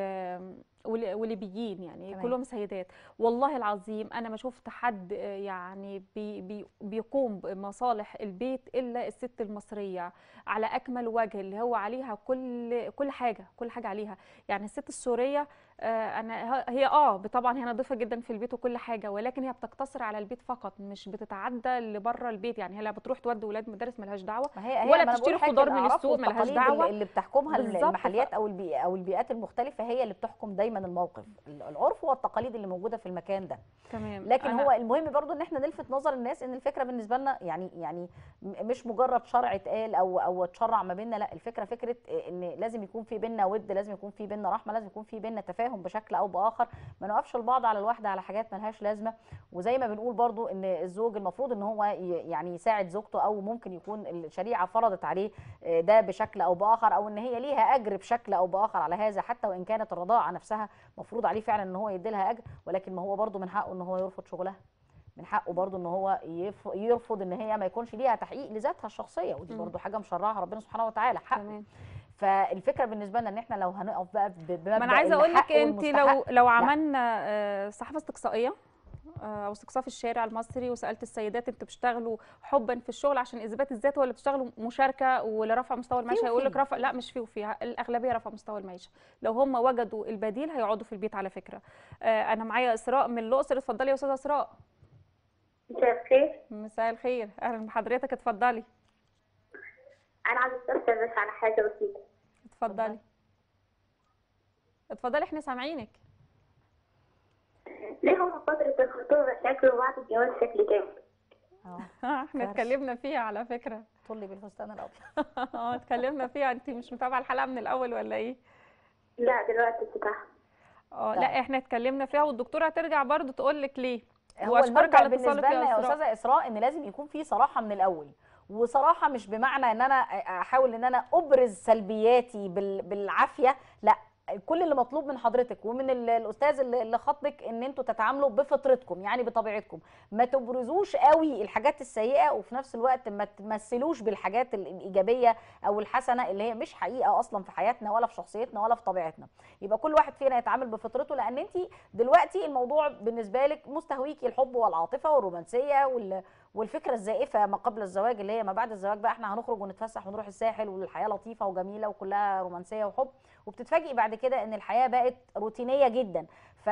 S1: ول- وليبيين، يعني
S2: تمام.
S1: كلهم سيدات. والله العظيم انا ما شفت حد آه، يعني بي بي بيقوم بمصالح البيت الا الست المصريه على اكمل وجه، اللي هو عليها كل كل حاجه كل حاجه عليها. يعني الست السوريه آه، انا هي اه طبعا هي نظيفه جدا في البيت وكل حاجه، ولكن هي بتقتصر على البيت فقط، مش بتتعدى لبره البيت. يعني هي لا بتروح تودي ولاد مدارس ملهاش دعوه،
S2: ما هي هي
S1: ولا
S2: ما انا بقول
S1: بتشتري
S2: لحضرتك
S1: خضار من
S2: الاعراف
S1: السوق ملهاش
S2: والتقاليد اللي,
S1: دعوه.
S2: اللي بتحكمها
S1: بالظبط. ف...
S2: المحليات او البيئة او البيئات المختلفه هي اللي بتحكم دايما الموقف، العرف والتقاليد اللي موجوده في المكان ده.
S1: تمام.
S2: لكن
S1: أنا...
S2: هو المهم برضو ان احنا نلفت نظر الناس ان الفكره بالنسبه لنا يعني يعني م- مش مجرد شرع اتقال او او اتشرع ما بيننا، لا الفكره فكره ان لازم يكون في بيننا ود، لازم يكون في بيننا رحمه، لازم يكون في بيننا تفاهم بشكل او باخر، ما نقفش البعض على الواحده على حاجات ملهاش لازمه. وزي ما بنقول برضو ان الزوج المفروض ان هو ي- يعني يساعد زوجته، او ممكن يكون الشريعه فرضت عليه آه، ده بشكل او باخر، او ان هي ليها اجر بشكل او باخر على هذا، حتى وان كانت الرضاعه نفسها مفروض عليه فعلا ان هو يدي لها اجر، ولكن ما هو برضو من حقه ان هو يرفض شغلها، من حقه برضو ان هو يف- يرفض ان هي ما يكونش ليها تحقيق لذاتها الشخصيه، ودي
S1: مم.
S2: برضو حاجه مشرعها ربنا سبحانه وتعالى حق.
S1: تمام.
S2: فالفكره بالنسبه لنا ان احنا لو هنقف بقى ب-
S1: ما
S2: بمبدا
S1: انا عايزه اقول لك
S2: الحق
S1: انت
S2: والمستحق،
S1: لو لو
S2: لا
S1: عملنا آه، صحافه استقصائيه آه، او استقصاء في الشارع المصري، وسالت السيدات انتوا بتشتغلوا حبا في الشغل عشان اثبات الذات، ولا بتشتغلوا مشاركه ولرفع مستوى المعيشه؟ هيقول لك
S2: وفي.
S1: رفع، لا مش فيه وفيها، الاغلبيه رفع مستوى المعيشه. لو هم وجدوا البديل هيقعدوا في البيت على فكره. آه، انا معايا اسراء من الاقصر، اتفضلي يا استاذه اسراء.
S5: مساء الخير.
S1: مساء الخير، اهلا بحضرتك، اتفضلي.
S5: انا عايزه استفسر بس على حاجه بسيطه.
S1: اتفضلي اتفضلي احنا سامعينك.
S5: ليه هم فتره الخطوبه شكل وبعد الجواز شكل تاني؟
S2: اه
S1: احنا
S2: كارثة.
S1: اتكلمنا فيها على فكره.
S2: طلي بالفستان الابيض.
S1: اه اتكلمنا فيها، انت مش متابعه الحلقه من الاول ولا ايه؟
S5: لا دلوقتي افتتاح.
S1: اه لا احنا اتكلمنا فيها والدكتوره هترجع برضو تقول لك ليه.
S2: هو
S1: واشكرك
S2: المبدأ
S1: على
S2: بالنسبه
S1: اتصالك
S2: لنا يا
S1: يا اسراء.
S2: استاذه اسراء ان لازم يكون في صراحه من الاول، وصراحه مش بمعنى ان انا احاول ان انا ابرز سلبياتي بال- بالعافيه، لا. كل اللي مطلوب من حضرتك ومن ال- الاستاذ اللي اللي خاطبك ان انتوا تتعاملوا بفطرتكم، يعني بطبيعتكم، ما تبرزوش قوي الحاجات السيئه، وفي نفس الوقت ما تمثلوش بالحاجات ال- الايجابيه او الحسنه اللي هي مش حقيقه اصلا في حياتنا ولا في شخصيتنا ولا في طبيعتنا. يبقى كل واحد فينا يتعامل بفطرته، لان انت دلوقتي الموضوع بالنسبه لك مستهويكي الحب والعاطفه والرومانسيه وال والفكره الزائفه ما قبل الزواج، اللي هي ما بعد الزواج بقى احنا هنخرج ونتفسح ونروح الساحل والحياه لطيفه وجميله وكلها رومانسيه وحب، وبتتفاجئي بعد كده ان الحياه بقت روتينيه جدا.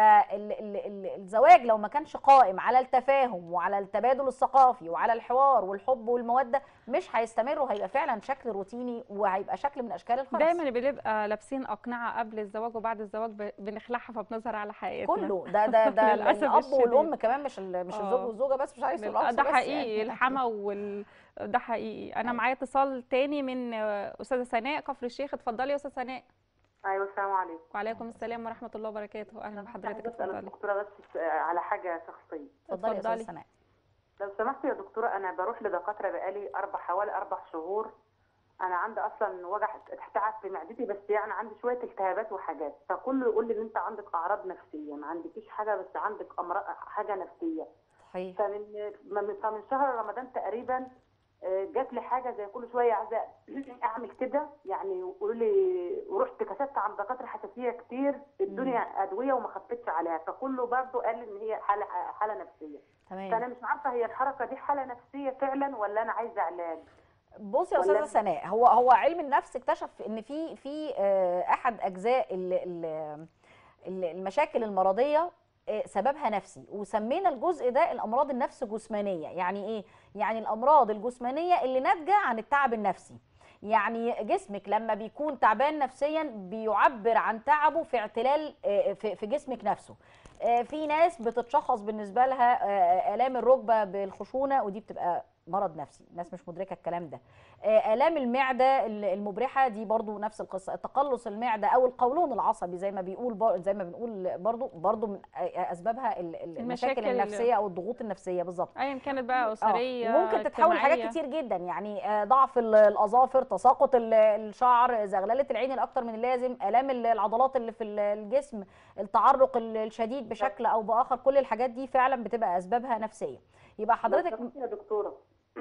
S2: فالزواج لو ما كانش قائم على التفاهم وعلى التبادل الثقافي وعلى الحوار والحب والموده مش هيستمر، وهيبقى فعلا شكل روتيني وهيبقى شكل من اشكال الخرس.
S1: دايما بنبقى لابسين اقنعه قبل الزواج وبعد الزواج ب- بنخلعها فبنظهر على حقيقتنا.
S2: كله ده ده ده
S1: للأسف
S2: الاب
S1: الشديد.
S2: والام كمان، مش ال- مش الزوج
S1: آه.
S2: والزوجه بس، مش عايز
S1: لل-
S2: العكس
S1: ده
S2: بس
S1: حقيقي
S2: يعني.
S1: الحما وال ده حقيقي. انا معايا اتصال تاني من آه، استاذه سناء كفر الشيخ. اتفضلي يا استاذه سناء.
S6: ايوه السلام عليكم.
S1: وعليكم السلام ورحمه الله وبركاته. اهلا بحضرتك.
S6: عايزه اسال
S1: اتفضلي.
S6: الدكتوره بس على حاجه شخصيه.
S2: اتفضلي يا استاذه
S1: اتفضلي.
S2: سناء.
S6: لو سمحتي يا دكتوره، انا بروح لدكاتره بقالي اربع حوالي اربع شهور. انا عندي اصلا وجع تعب في معدتي، بس يعني عندي شويه التهابات وحاجات، فكله يقول لي ان انت عندك اعراض نفسيه، ما عندكيش حاجه بس عندك امراض حاجه نفسيه.
S2: صحيح.
S6: فمن من فمن شهر رمضان تقريبا آه، جات لي حاجه زي كل شويه عايزه اعمل كده يعني، يقولوا لي، ورحت كشفت عند دكاتره حساسيه كتير، الدنيا ادويه وما خفتش عليها، فكله برضه قال لي ان هي حاله حاله نفسيه. فانا
S2: تمام.
S6: مش عارفه هي الحركه دي حاله نفسيه فعلا ولا انا عايزه علاج.
S2: بصي يا
S6: ولا-
S2: استاذه سناء، هو هو علم النفس اكتشف ان في في آه، احد اجزاء ال- ال- ال- المشاكل المرضيه آه، سببها نفسي، وسمينا الجزء ده الامراض النفس جسمانيه. يعني ايه؟ يعني الامراض الجسمانيه اللي ناتجه عن التعب النفسي. يعني جسمك لما بيكون تعبان نفسيا بيعبر عن تعبه في اعتلال آه، في في جسمك نفسه. آه، في ناس بتتشخص بالنسبه لها آه، الام الركبه بالخشونه، ودي بتبقى مرض نفسي، الناس مش مدركه الكلام ده. آه، الام المعده المبرحه دي برضو نفس القصه. تقلص المعده او القولون العصبي زي ما بيقول بر- زي ما بنقول برضو برضو من اسبابها ال- ال- المشاكل
S1: المشاكل
S2: النفسيه او الضغوط النفسيه بالظبط.
S1: ايا كانت بقى اسريه
S2: آه، وممكن تتحول حاجات
S1: اجتماعية.
S2: كتير جدا، يعني آه، ضعف ال- الاظافر، تساقط ال- الشعر، زغلله العين الاكتر من اللازم، الام ال- العضلات اللي في ال- الجسم، التعرق ال- الشديد بشكل او باخر، كل الحاجات دي فعلا بتبقى اسبابها نفسيه. يبقى حضرتك
S6: لو سمحتي يا دكتوره،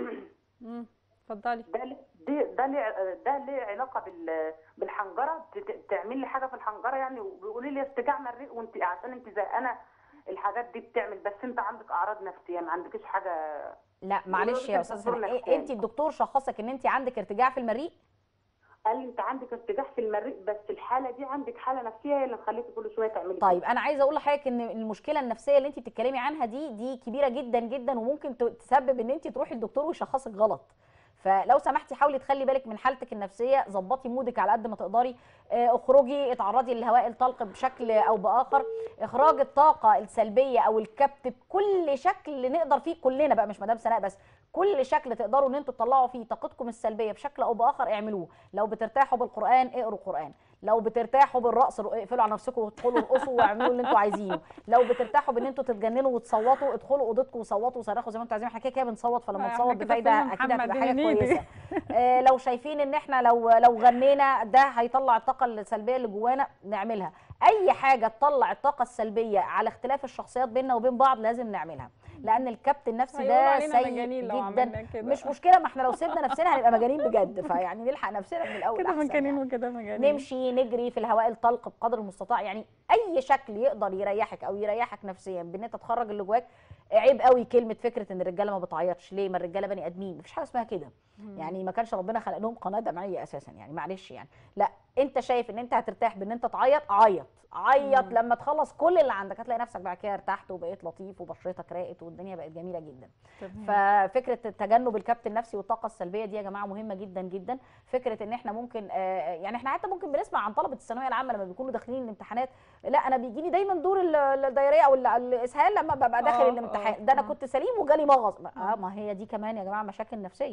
S1: امم اتفضلي.
S6: ده ليه- دي ده ليه ده ليه علاقه بال بالحنجره؟ ت- ت- تعمل لي حاجه في الحنجره يعني، وبيقولوا لي ارتجاع مريء، وانت عشان انت زهقانه الحاجات دي بتعمل، بس انت عندك اعراض نفسيه ما عندكيش حاجه.
S2: لا معلش يا استاذه
S6: الدكتور
S2: سناء،
S6: نفساني.
S2: انت الدكتور شخصك ان انت عندك ارتجاع في المريء؟
S6: قال لي انت عندك ارتجاع في المريء، بس الحاله دي عندك حاله نفسيه هي اللي مخليكي كل شويه تعملي كده.
S2: طيب انا عايزه اقول لحضرتك ان المشكله النفسيه اللي انت بتتكلمي عنها دي دي كبيره جدا جدا، وممكن ت- تسبب ان انت تروحي الدكتور ويشخصك غلط. فلو سمحتي حاولي تخلي بالك من حالتك النفسيه، ظبطي مودك على قد ما تقدري، آه، اخرجي، اتعرضي للهواء الطلق بشكل او باخر، اخراج الطاقه السلبيه او الكبت بكل شكل نقدر فيه كلنا بقى، مش مدام سناء بس، كل شكل تقدروا ان انتوا تطلعوا فيه طاقتكم السلبيه بشكل او باخر اعملوه. لو بترتاحوا بالقران اقروا قران، لو بترتاحوا بالرقص اقفلوا على نفسكم وادخلوا ارقصوا واعملوا اللي انتوا عايزينه، لو بترتاحوا بان انتوا تتجننوا وتصوتوا ادخلوا اوضتكم وصوتوا وصرخوا زي ما انتوا عايزين. احنا كده كده بنصوت، فلما
S1: احنا
S2: نصوت
S1: كده
S2: بفايده
S1: فيلم
S2: اكيد
S1: محمد
S2: هتبقى حاجه
S1: هنيدي.
S2: كويسه. آه، لو شايفين ان احنا لو لو غنينا ده هيطلع الطاقه السلبيه اللي جوانا نعملها. اي حاجه تطلع الطاقه السلبيه على اختلاف الشخصيات بيننا وبين بعض لازم نعملها، لان الكبت النفسي
S1: هيقولوا
S2: ده
S1: علينا
S2: سيء
S1: مجانين لو
S2: جدا.
S1: عملنا كده.
S2: مش مشكله، ما احنا لو سيبنا نفسنا هنبقى مجانين بجد، فيعني نلحق نفسنا من الاول
S1: كده
S2: احسن
S1: مجانين
S2: يعني.
S1: وكده مجانين.
S2: نمشي نجري في الهواء الطلق بقدر المستطاع، يعني اي شكل يقدر يريحك او يريحك نفسيا بان انت تخرج اللي جواك. عيب قوي كلمه فكره ان الرجاله ما بتعيطش، ليه؟ ما الرجاله بني ادمين، مفيش حاجه اسمها كده. يعني ما كانش ربنا خلق لهم قناه دمعيه اساسا، يعني معلش يعني. لا، انت شايف ان انت هترتاح بان انت تعيط، عيط عيط
S1: مم.
S2: لما تخلص كل اللي عندك هتلاقي نفسك بعد كده ارتحت وبقيت لطيف وبشرتك راقت والدنيا بقت جميله جدا.
S1: تمام.
S2: ففكره تجنب الكبت النفسي والطاقه السلبيه دي يا جماعه مهمه جدا جدا. فكره ان احنا ممكن آه، يعني احنا حتى ممكن بنسمع عن طلبه الثانويه العامه لما بيكونوا داخلين الامتحانات، لا انا بيجيني دايما دور ال- الدايريه او ال- الاسهال لما ببقى داخل
S1: آه،
S2: الامتحان،
S1: آه،
S2: ده انا
S1: آه.
S2: كنت سليم وجالي مغص. اه ما هي دي كمان يا جماعه مشاكل نفسيه. ده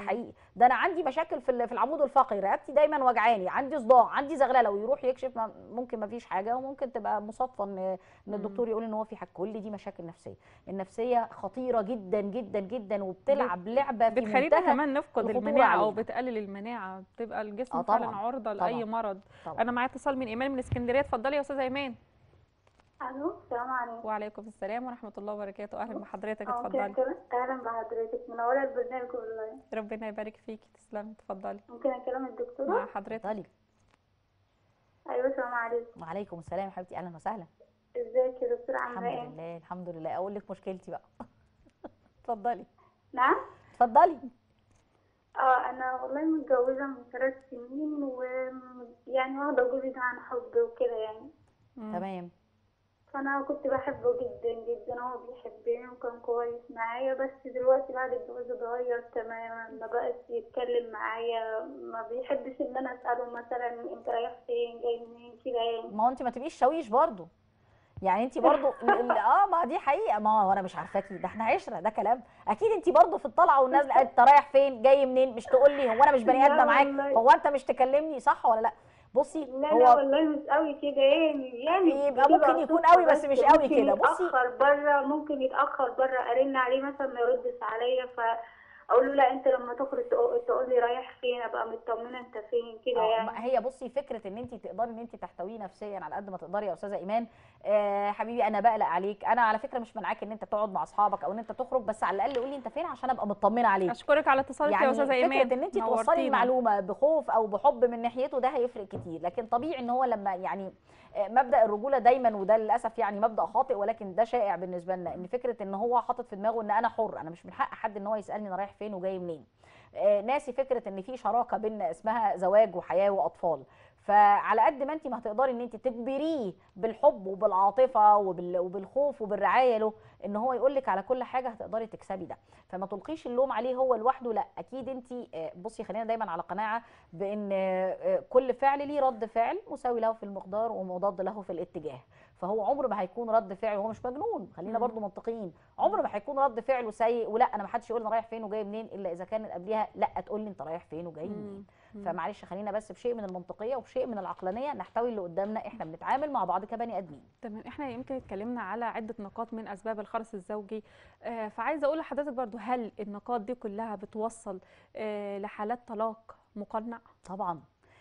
S2: حقيقي. ده انا عندي مشاكل في ال- في العمود الفقري، رقبتي دايما وجعاني، عندي صداع، عندي زغلله، ويروح يكشف ما- ممكن ما فيش حاجه، وممكن تبقى مصادفه ان ان
S1: مم.
S2: الدكتور يقول ان هو في حاجه. كل دي مشاكل نفسيه. النفسيه خطيره جدا جدا جدا، وبتلعب لعبه في
S1: بتخلينا
S2: منتهى
S1: كمان نفقد
S2: الخطورة
S1: المناعه او
S2: علينا.
S1: بتقلل المناعه، بتبقى الجسم
S2: اه
S1: فعلا
S2: طبعا
S1: عرضه لاي
S2: طبعا
S1: مرض.
S2: طبعا.
S1: انا معايا اتصال من ايمان من اسكندريه، اتفضلي يا استاذه ايمان.
S5: الو، السلام عليكم.
S1: وعليكم السلام ورحمه الله وبركاته، اهلا بحضرتك،
S5: اه
S1: اتفضلي.
S5: ممكن أكلم- اهلا بحضرتك، منوره البرنامج والله.
S1: ربنا يبارك فيكي، تسلمي، اتفضلي
S5: ممكن اكلم الدكتوره؟
S1: مع حضرتك.
S2: اتفضلي.
S5: ايوه السلام عليكم.
S2: وعليكم السلام يا حبيبتي، اهلا وسهلا.
S5: ازيك يا دكتوره، عامله
S2: الحمد
S5: ايه؟
S2: لله الحمد لله. اقول لك مشكلتي بقى. اتفضلي
S5: نعم.
S2: اتفضلي.
S5: اه انا والله متجوزه من ثلاث سنين، ويعني واخده جوزي ده عن حب وكده يعني.
S1: مم.
S2: تمام.
S5: فانا كنت بحبه جدا جدا، هو بيحبني وكان كويس معايا، بس دلوقتي بعد الجواز اتغير تماما، ما بقاش يتكلم معايا، ما بيحبش ان انا اساله مثلا انت رايح فين جاي منين كده يعني.
S2: ما هو انت ما تبقيش شويش برضو، يعني انت برضو ال- ال- اه ما دي حقيقه. ما هو انا مش عارفاكي، ده احنا عشره، ده كلام اكيد. انت برضو في الطلعه والنازله انت رايح فين جاي منين، مش تقول لي هو انا مش بني
S5: لا
S2: ادمه معاك،
S5: والله.
S2: هو انت مش تكلمني صح ولا لا؟ بصي
S5: لا لا
S2: هو
S5: والله مش قوي كده يعني يعني
S2: يبقى
S5: بيبقى
S2: ممكن يكون
S5: صدفة
S2: قوي بس مش قوي
S5: ممكن
S2: كده. بصي
S5: يتأخر بره، ممكن يتأخر بره ارن عليه مثلا ما يردش عليا، فاقول له لا انت لما تخرج تقو- تقول لي رايح فين ابقى مطمنه انت فين كده
S2: اه
S5: يعني.
S2: ما هي بصي فكره ان انت تقدري ان انت تحتويه نفسيا على قد ما تقدري يا استاذه ايمان. آه حبيبي انا بقلق عليك، انا على فكره مش منعاك ان انت تقعد مع اصحابك او ان انت تخرج، بس على الاقل قولي لي انت فين عشان ابقى مطمنه عليك.
S1: اشكرك على اتصالك يا
S2: يعني
S1: استاذه ايمان،
S2: فكره ان انت توصلي
S1: نورتينا.
S2: المعلومه بخوف او بحب من ناحيته ده هيفرق كتير، لكن طبيعي ان هو لما يعني آه، مبدا الرجوله دايما، وده للاسف يعني مبدا خاطئ ولكن ده شائع بالنسبه لنا، ان فكره ان هو حاطط في دماغه ان انا حر، انا مش من حق حد ان هو يسالني انا رايح فين وجاي منين. آه، ناسي فكره ان في شراكه بيننا اسمها زواج وحياه واطفال. فعلى قد ما انت ما هتقدري ان انت تجبريه بالحب وبالعاطفه وبال- وبالخوف وبالرعايه له ان هو يقول لك على كل حاجه، هتقدري تكسبي ده. فما تلقيش اللوم عليه هو لوحده، لا اكيد انت آه، بصي خلينا دايما على قناعه بان آه، كل فعل ليه رد فعل مساوي له في المقدار ومضاد له في الاتجاه. فهو عمره ما هيكون رد فعل، هو مش مجنون، خلينا
S1: مم.
S2: برضو منطقيين، عمره ما هيكون رد فعله سيء ولا انا ما حدش يقول انا رايح فين وجاي منين الا اذا كان قبلها لا تقول لي انت رايح فين وجاي منين.
S1: مم. مم.
S2: فمعلش خلينا بس بشيء من المنطقيه وبشيء من العقلانيه نحتوي اللي قدامنا، احنا بنتعامل مع بعض كبني ادمين.
S1: تمام، احنا يمكن اتكلمنا على عده نقاط من اسباب الخرس الزوجي، آه فعايزه اقول لحضرتك برضو، هل النقاط دي كلها بتوصل آه لحالات طلاق مقنع؟
S2: طبعا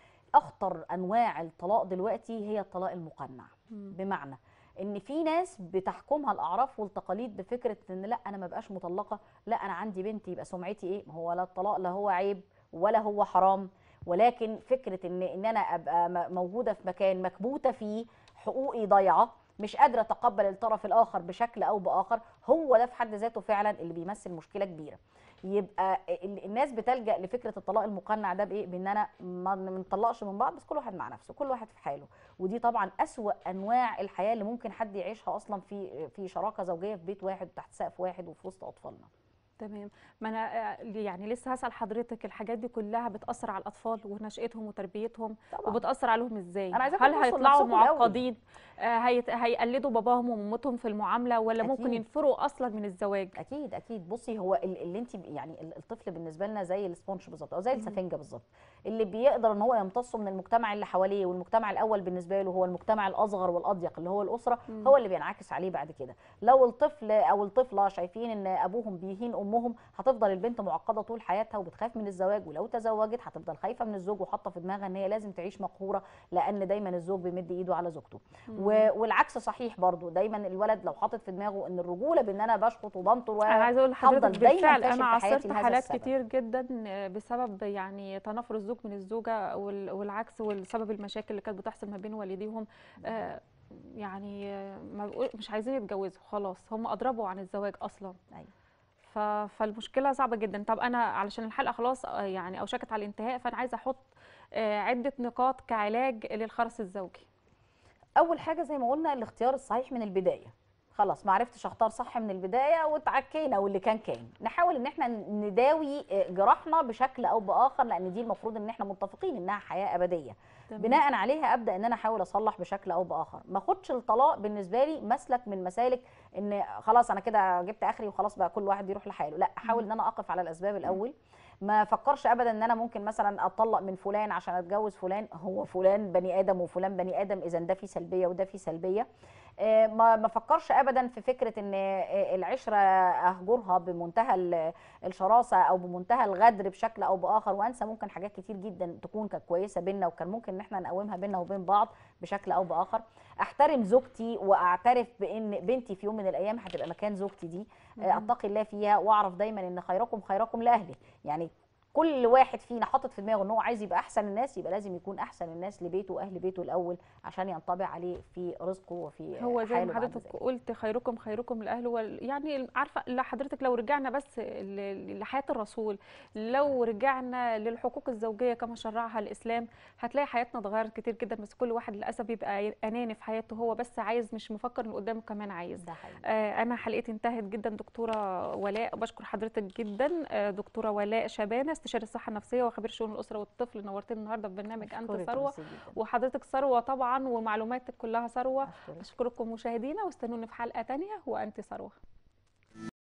S2: اخطر انواع الطلاق دلوقتي هي الطلاق المقنع.
S1: مم.
S2: بمعنى ان في ناس بتحكمها الاعراف والتقاليد بفكره ان لا انا ما بقاش مطلقه، لا انا عندي بنتي يبقى سمعتي ايه. ما هو لا الطلاق لا هو عيب ولا هو حرام، ولكن فكره ان ان انا ابقى م- موجوده في مكان مكبوته فيه، حقوقي ضايعه، مش قادره اتقبل الطرف الاخر بشكل او باخر، هو ده في حد ذاته فعلا اللي بيمثل مشكله كبيره. يبقى ال- الناس بتلجأ لفكره الطلاق المقنع ده بايه؟ بان انا ما نطلقش من بعض، بس كل واحد مع نفسه، كل واحد في حاله. ودي طبعا أسوأ انواع الحياه اللي ممكن حد يعيشها اصلا في في شراكه زوجيه في بيت واحد تحت سقف واحد وفي وسط اطفالنا.
S1: تمام، ما انا آه، يعني لسه هسأل حضرتك، الحاجات دي كلها بتأثر على الأطفال ونشأتهم وتربيتهم،
S2: طبعا
S1: وبتأثر عليهم ازاي؟
S2: أنا عايزاكم
S1: هل
S2: تبصوا
S1: هيطلعوا
S2: لنفسكم الأول.
S1: معقدين؟ آه، هيت- هيقلدوا باباهم ومامتهم في المعاملة، ولا ممكن
S2: أكيد.
S1: ينفروا أصلا من الزواج؟
S2: اكيد اكيد. بصي هو ال- اللي انت يعني ال- الطفل بالنسبه لنا زي السبونج بالظبط او زي
S1: مم.
S2: السفنجه بالظبط، اللي بيقدر ان هو يمتصه من المجتمع اللي حواليه، والمجتمع الاول بالنسبه له هو المجتمع الاصغر والاضيق اللي هو الاسره،
S1: مم.
S2: هو اللي بينعكس عليه بعد كده. لو الطفل او الطفله شايفين ان ابوهم بيهين امهم، هتفضل البنت معقده طول حياتها وبتخاف من الزواج، ولو تزوجت هتفضل خايفه من الزوج وحاطه في دماغها ان هي لازم تعيش مقهوره، لان دايما الزوج بيمد ايده على زوجته. و- والعكس صحيح برضو، دايما الولد لو حاطط في دماغه ان الرجوله بان انا بشخط وبنطر و
S1: انا عايزه اقول لحضرتك
S2: هفضل دايما
S1: بالفعل
S2: فاشل
S1: انا
S2: في حياتي
S1: عاصرت
S2: لهذا
S1: حالات
S2: السبب.
S1: كتير جدا بسبب يعني تنافر الزوج من الزوجه، وال- والعكس، والسبب المشاكل اللي كانت بتحصل ما بين والديهم. آه، يعني آه، ما بقول مش عايزين يتجوزوا خلاص، هم اضربوا عن الزواج اصلا.
S2: أيوة.
S1: ف- فالمشكله صعبه جدا. طب انا علشان الحلقه خلاص آه، يعني اوشكت على الانتهاء، فانا عايزه احط آه، عده نقاط كعلاج للخرس الزوجي.
S2: اول حاجه زي ما قلنا الاختيار الصحيح من البدايه. خلاص ما عرفتش اختار صح من البدايه واتعكينا واللي كان كان، نحاول ان احنا نداوي جراحنا بشكل او باخر، لان دي المفروض ان احنا متفقين انها حياه ابديه.
S1: تمام.
S2: بناء عليها ابدا ان انا احاول اصلح بشكل او باخر، ما اخدش الطلاق بالنسبه لي مسلك من مسالك ان خلاص انا كده جبت اخري وخلاص بقى كل واحد يروح لحاله، لا احاول ان انا اقف على الاسباب الاول. ما فكرش ابدا ان انا ممكن مثلا اتطلق من فلان عشان اتجوز فلان. هو فلان بني ادم وفلان بني ادم، اذا ده فيه سلبيه وده فيه سلبيه. آه، ما ما فكرش ابدا في فكره ان آه، العشره اهجرها بمنتهى ال- الشراسه او بمنتهى الغدر بشكل او باخر، وانسى ممكن حاجات كتير جدا تكون كانت كويسه بينا وكان ممكن ان احنا نقومها بينا وبين بعض بشكل او باخر. احترم زوجتي واعترف بان بنتي في يوم من الايام هتبقى مكان زوجتي دي. آه، اتقي الله فيها واعرف دايما ان خيركم خيركم لاهله. يعني كل واحد فينا حاطط في دماغه ان هو عايز يبقى احسن الناس، يبقى لازم يكون احسن الناس لبيته واهل بيته الاول عشان ينطبع عليه في رزقه وفي
S1: هو زي
S2: حاله
S1: ما
S2: بعد
S1: حضرتك
S2: ذلك.
S1: قلت خيركم خيركم لاهله وال- يعني عارفه لا حضرتك لو رجعنا بس ل- لحياه الرسول، لو رجعنا للحقوق الزوجيه كما شرعها الاسلام، هتلاقي حياتنا اتغيرت كتير جدا. بس كل واحد للاسف بيبقى اناني في حياته، هو بس عايز مش مفكر ان قدامه كمان عايز.
S2: ده حقيقي.
S1: آه انا حلقتي انتهت جدا دكتوره ولاء، بشكر حضرتك جدا. آه دكتوره ولاء شبانه، استشاري الصحه النفسيه وخبير شؤون الاسره والطفل، نورتني النهارده في برنامج انت
S2: أشكرك
S1: ثروه.
S2: ميرسي جدا.
S1: وحضرتك ثروه طبعا، ومعلوماتك كلها ثروه.
S2: أشكرك.
S1: أشكركم مشاهدينا، واستنوني في حلقة تانية وأنت ثروة.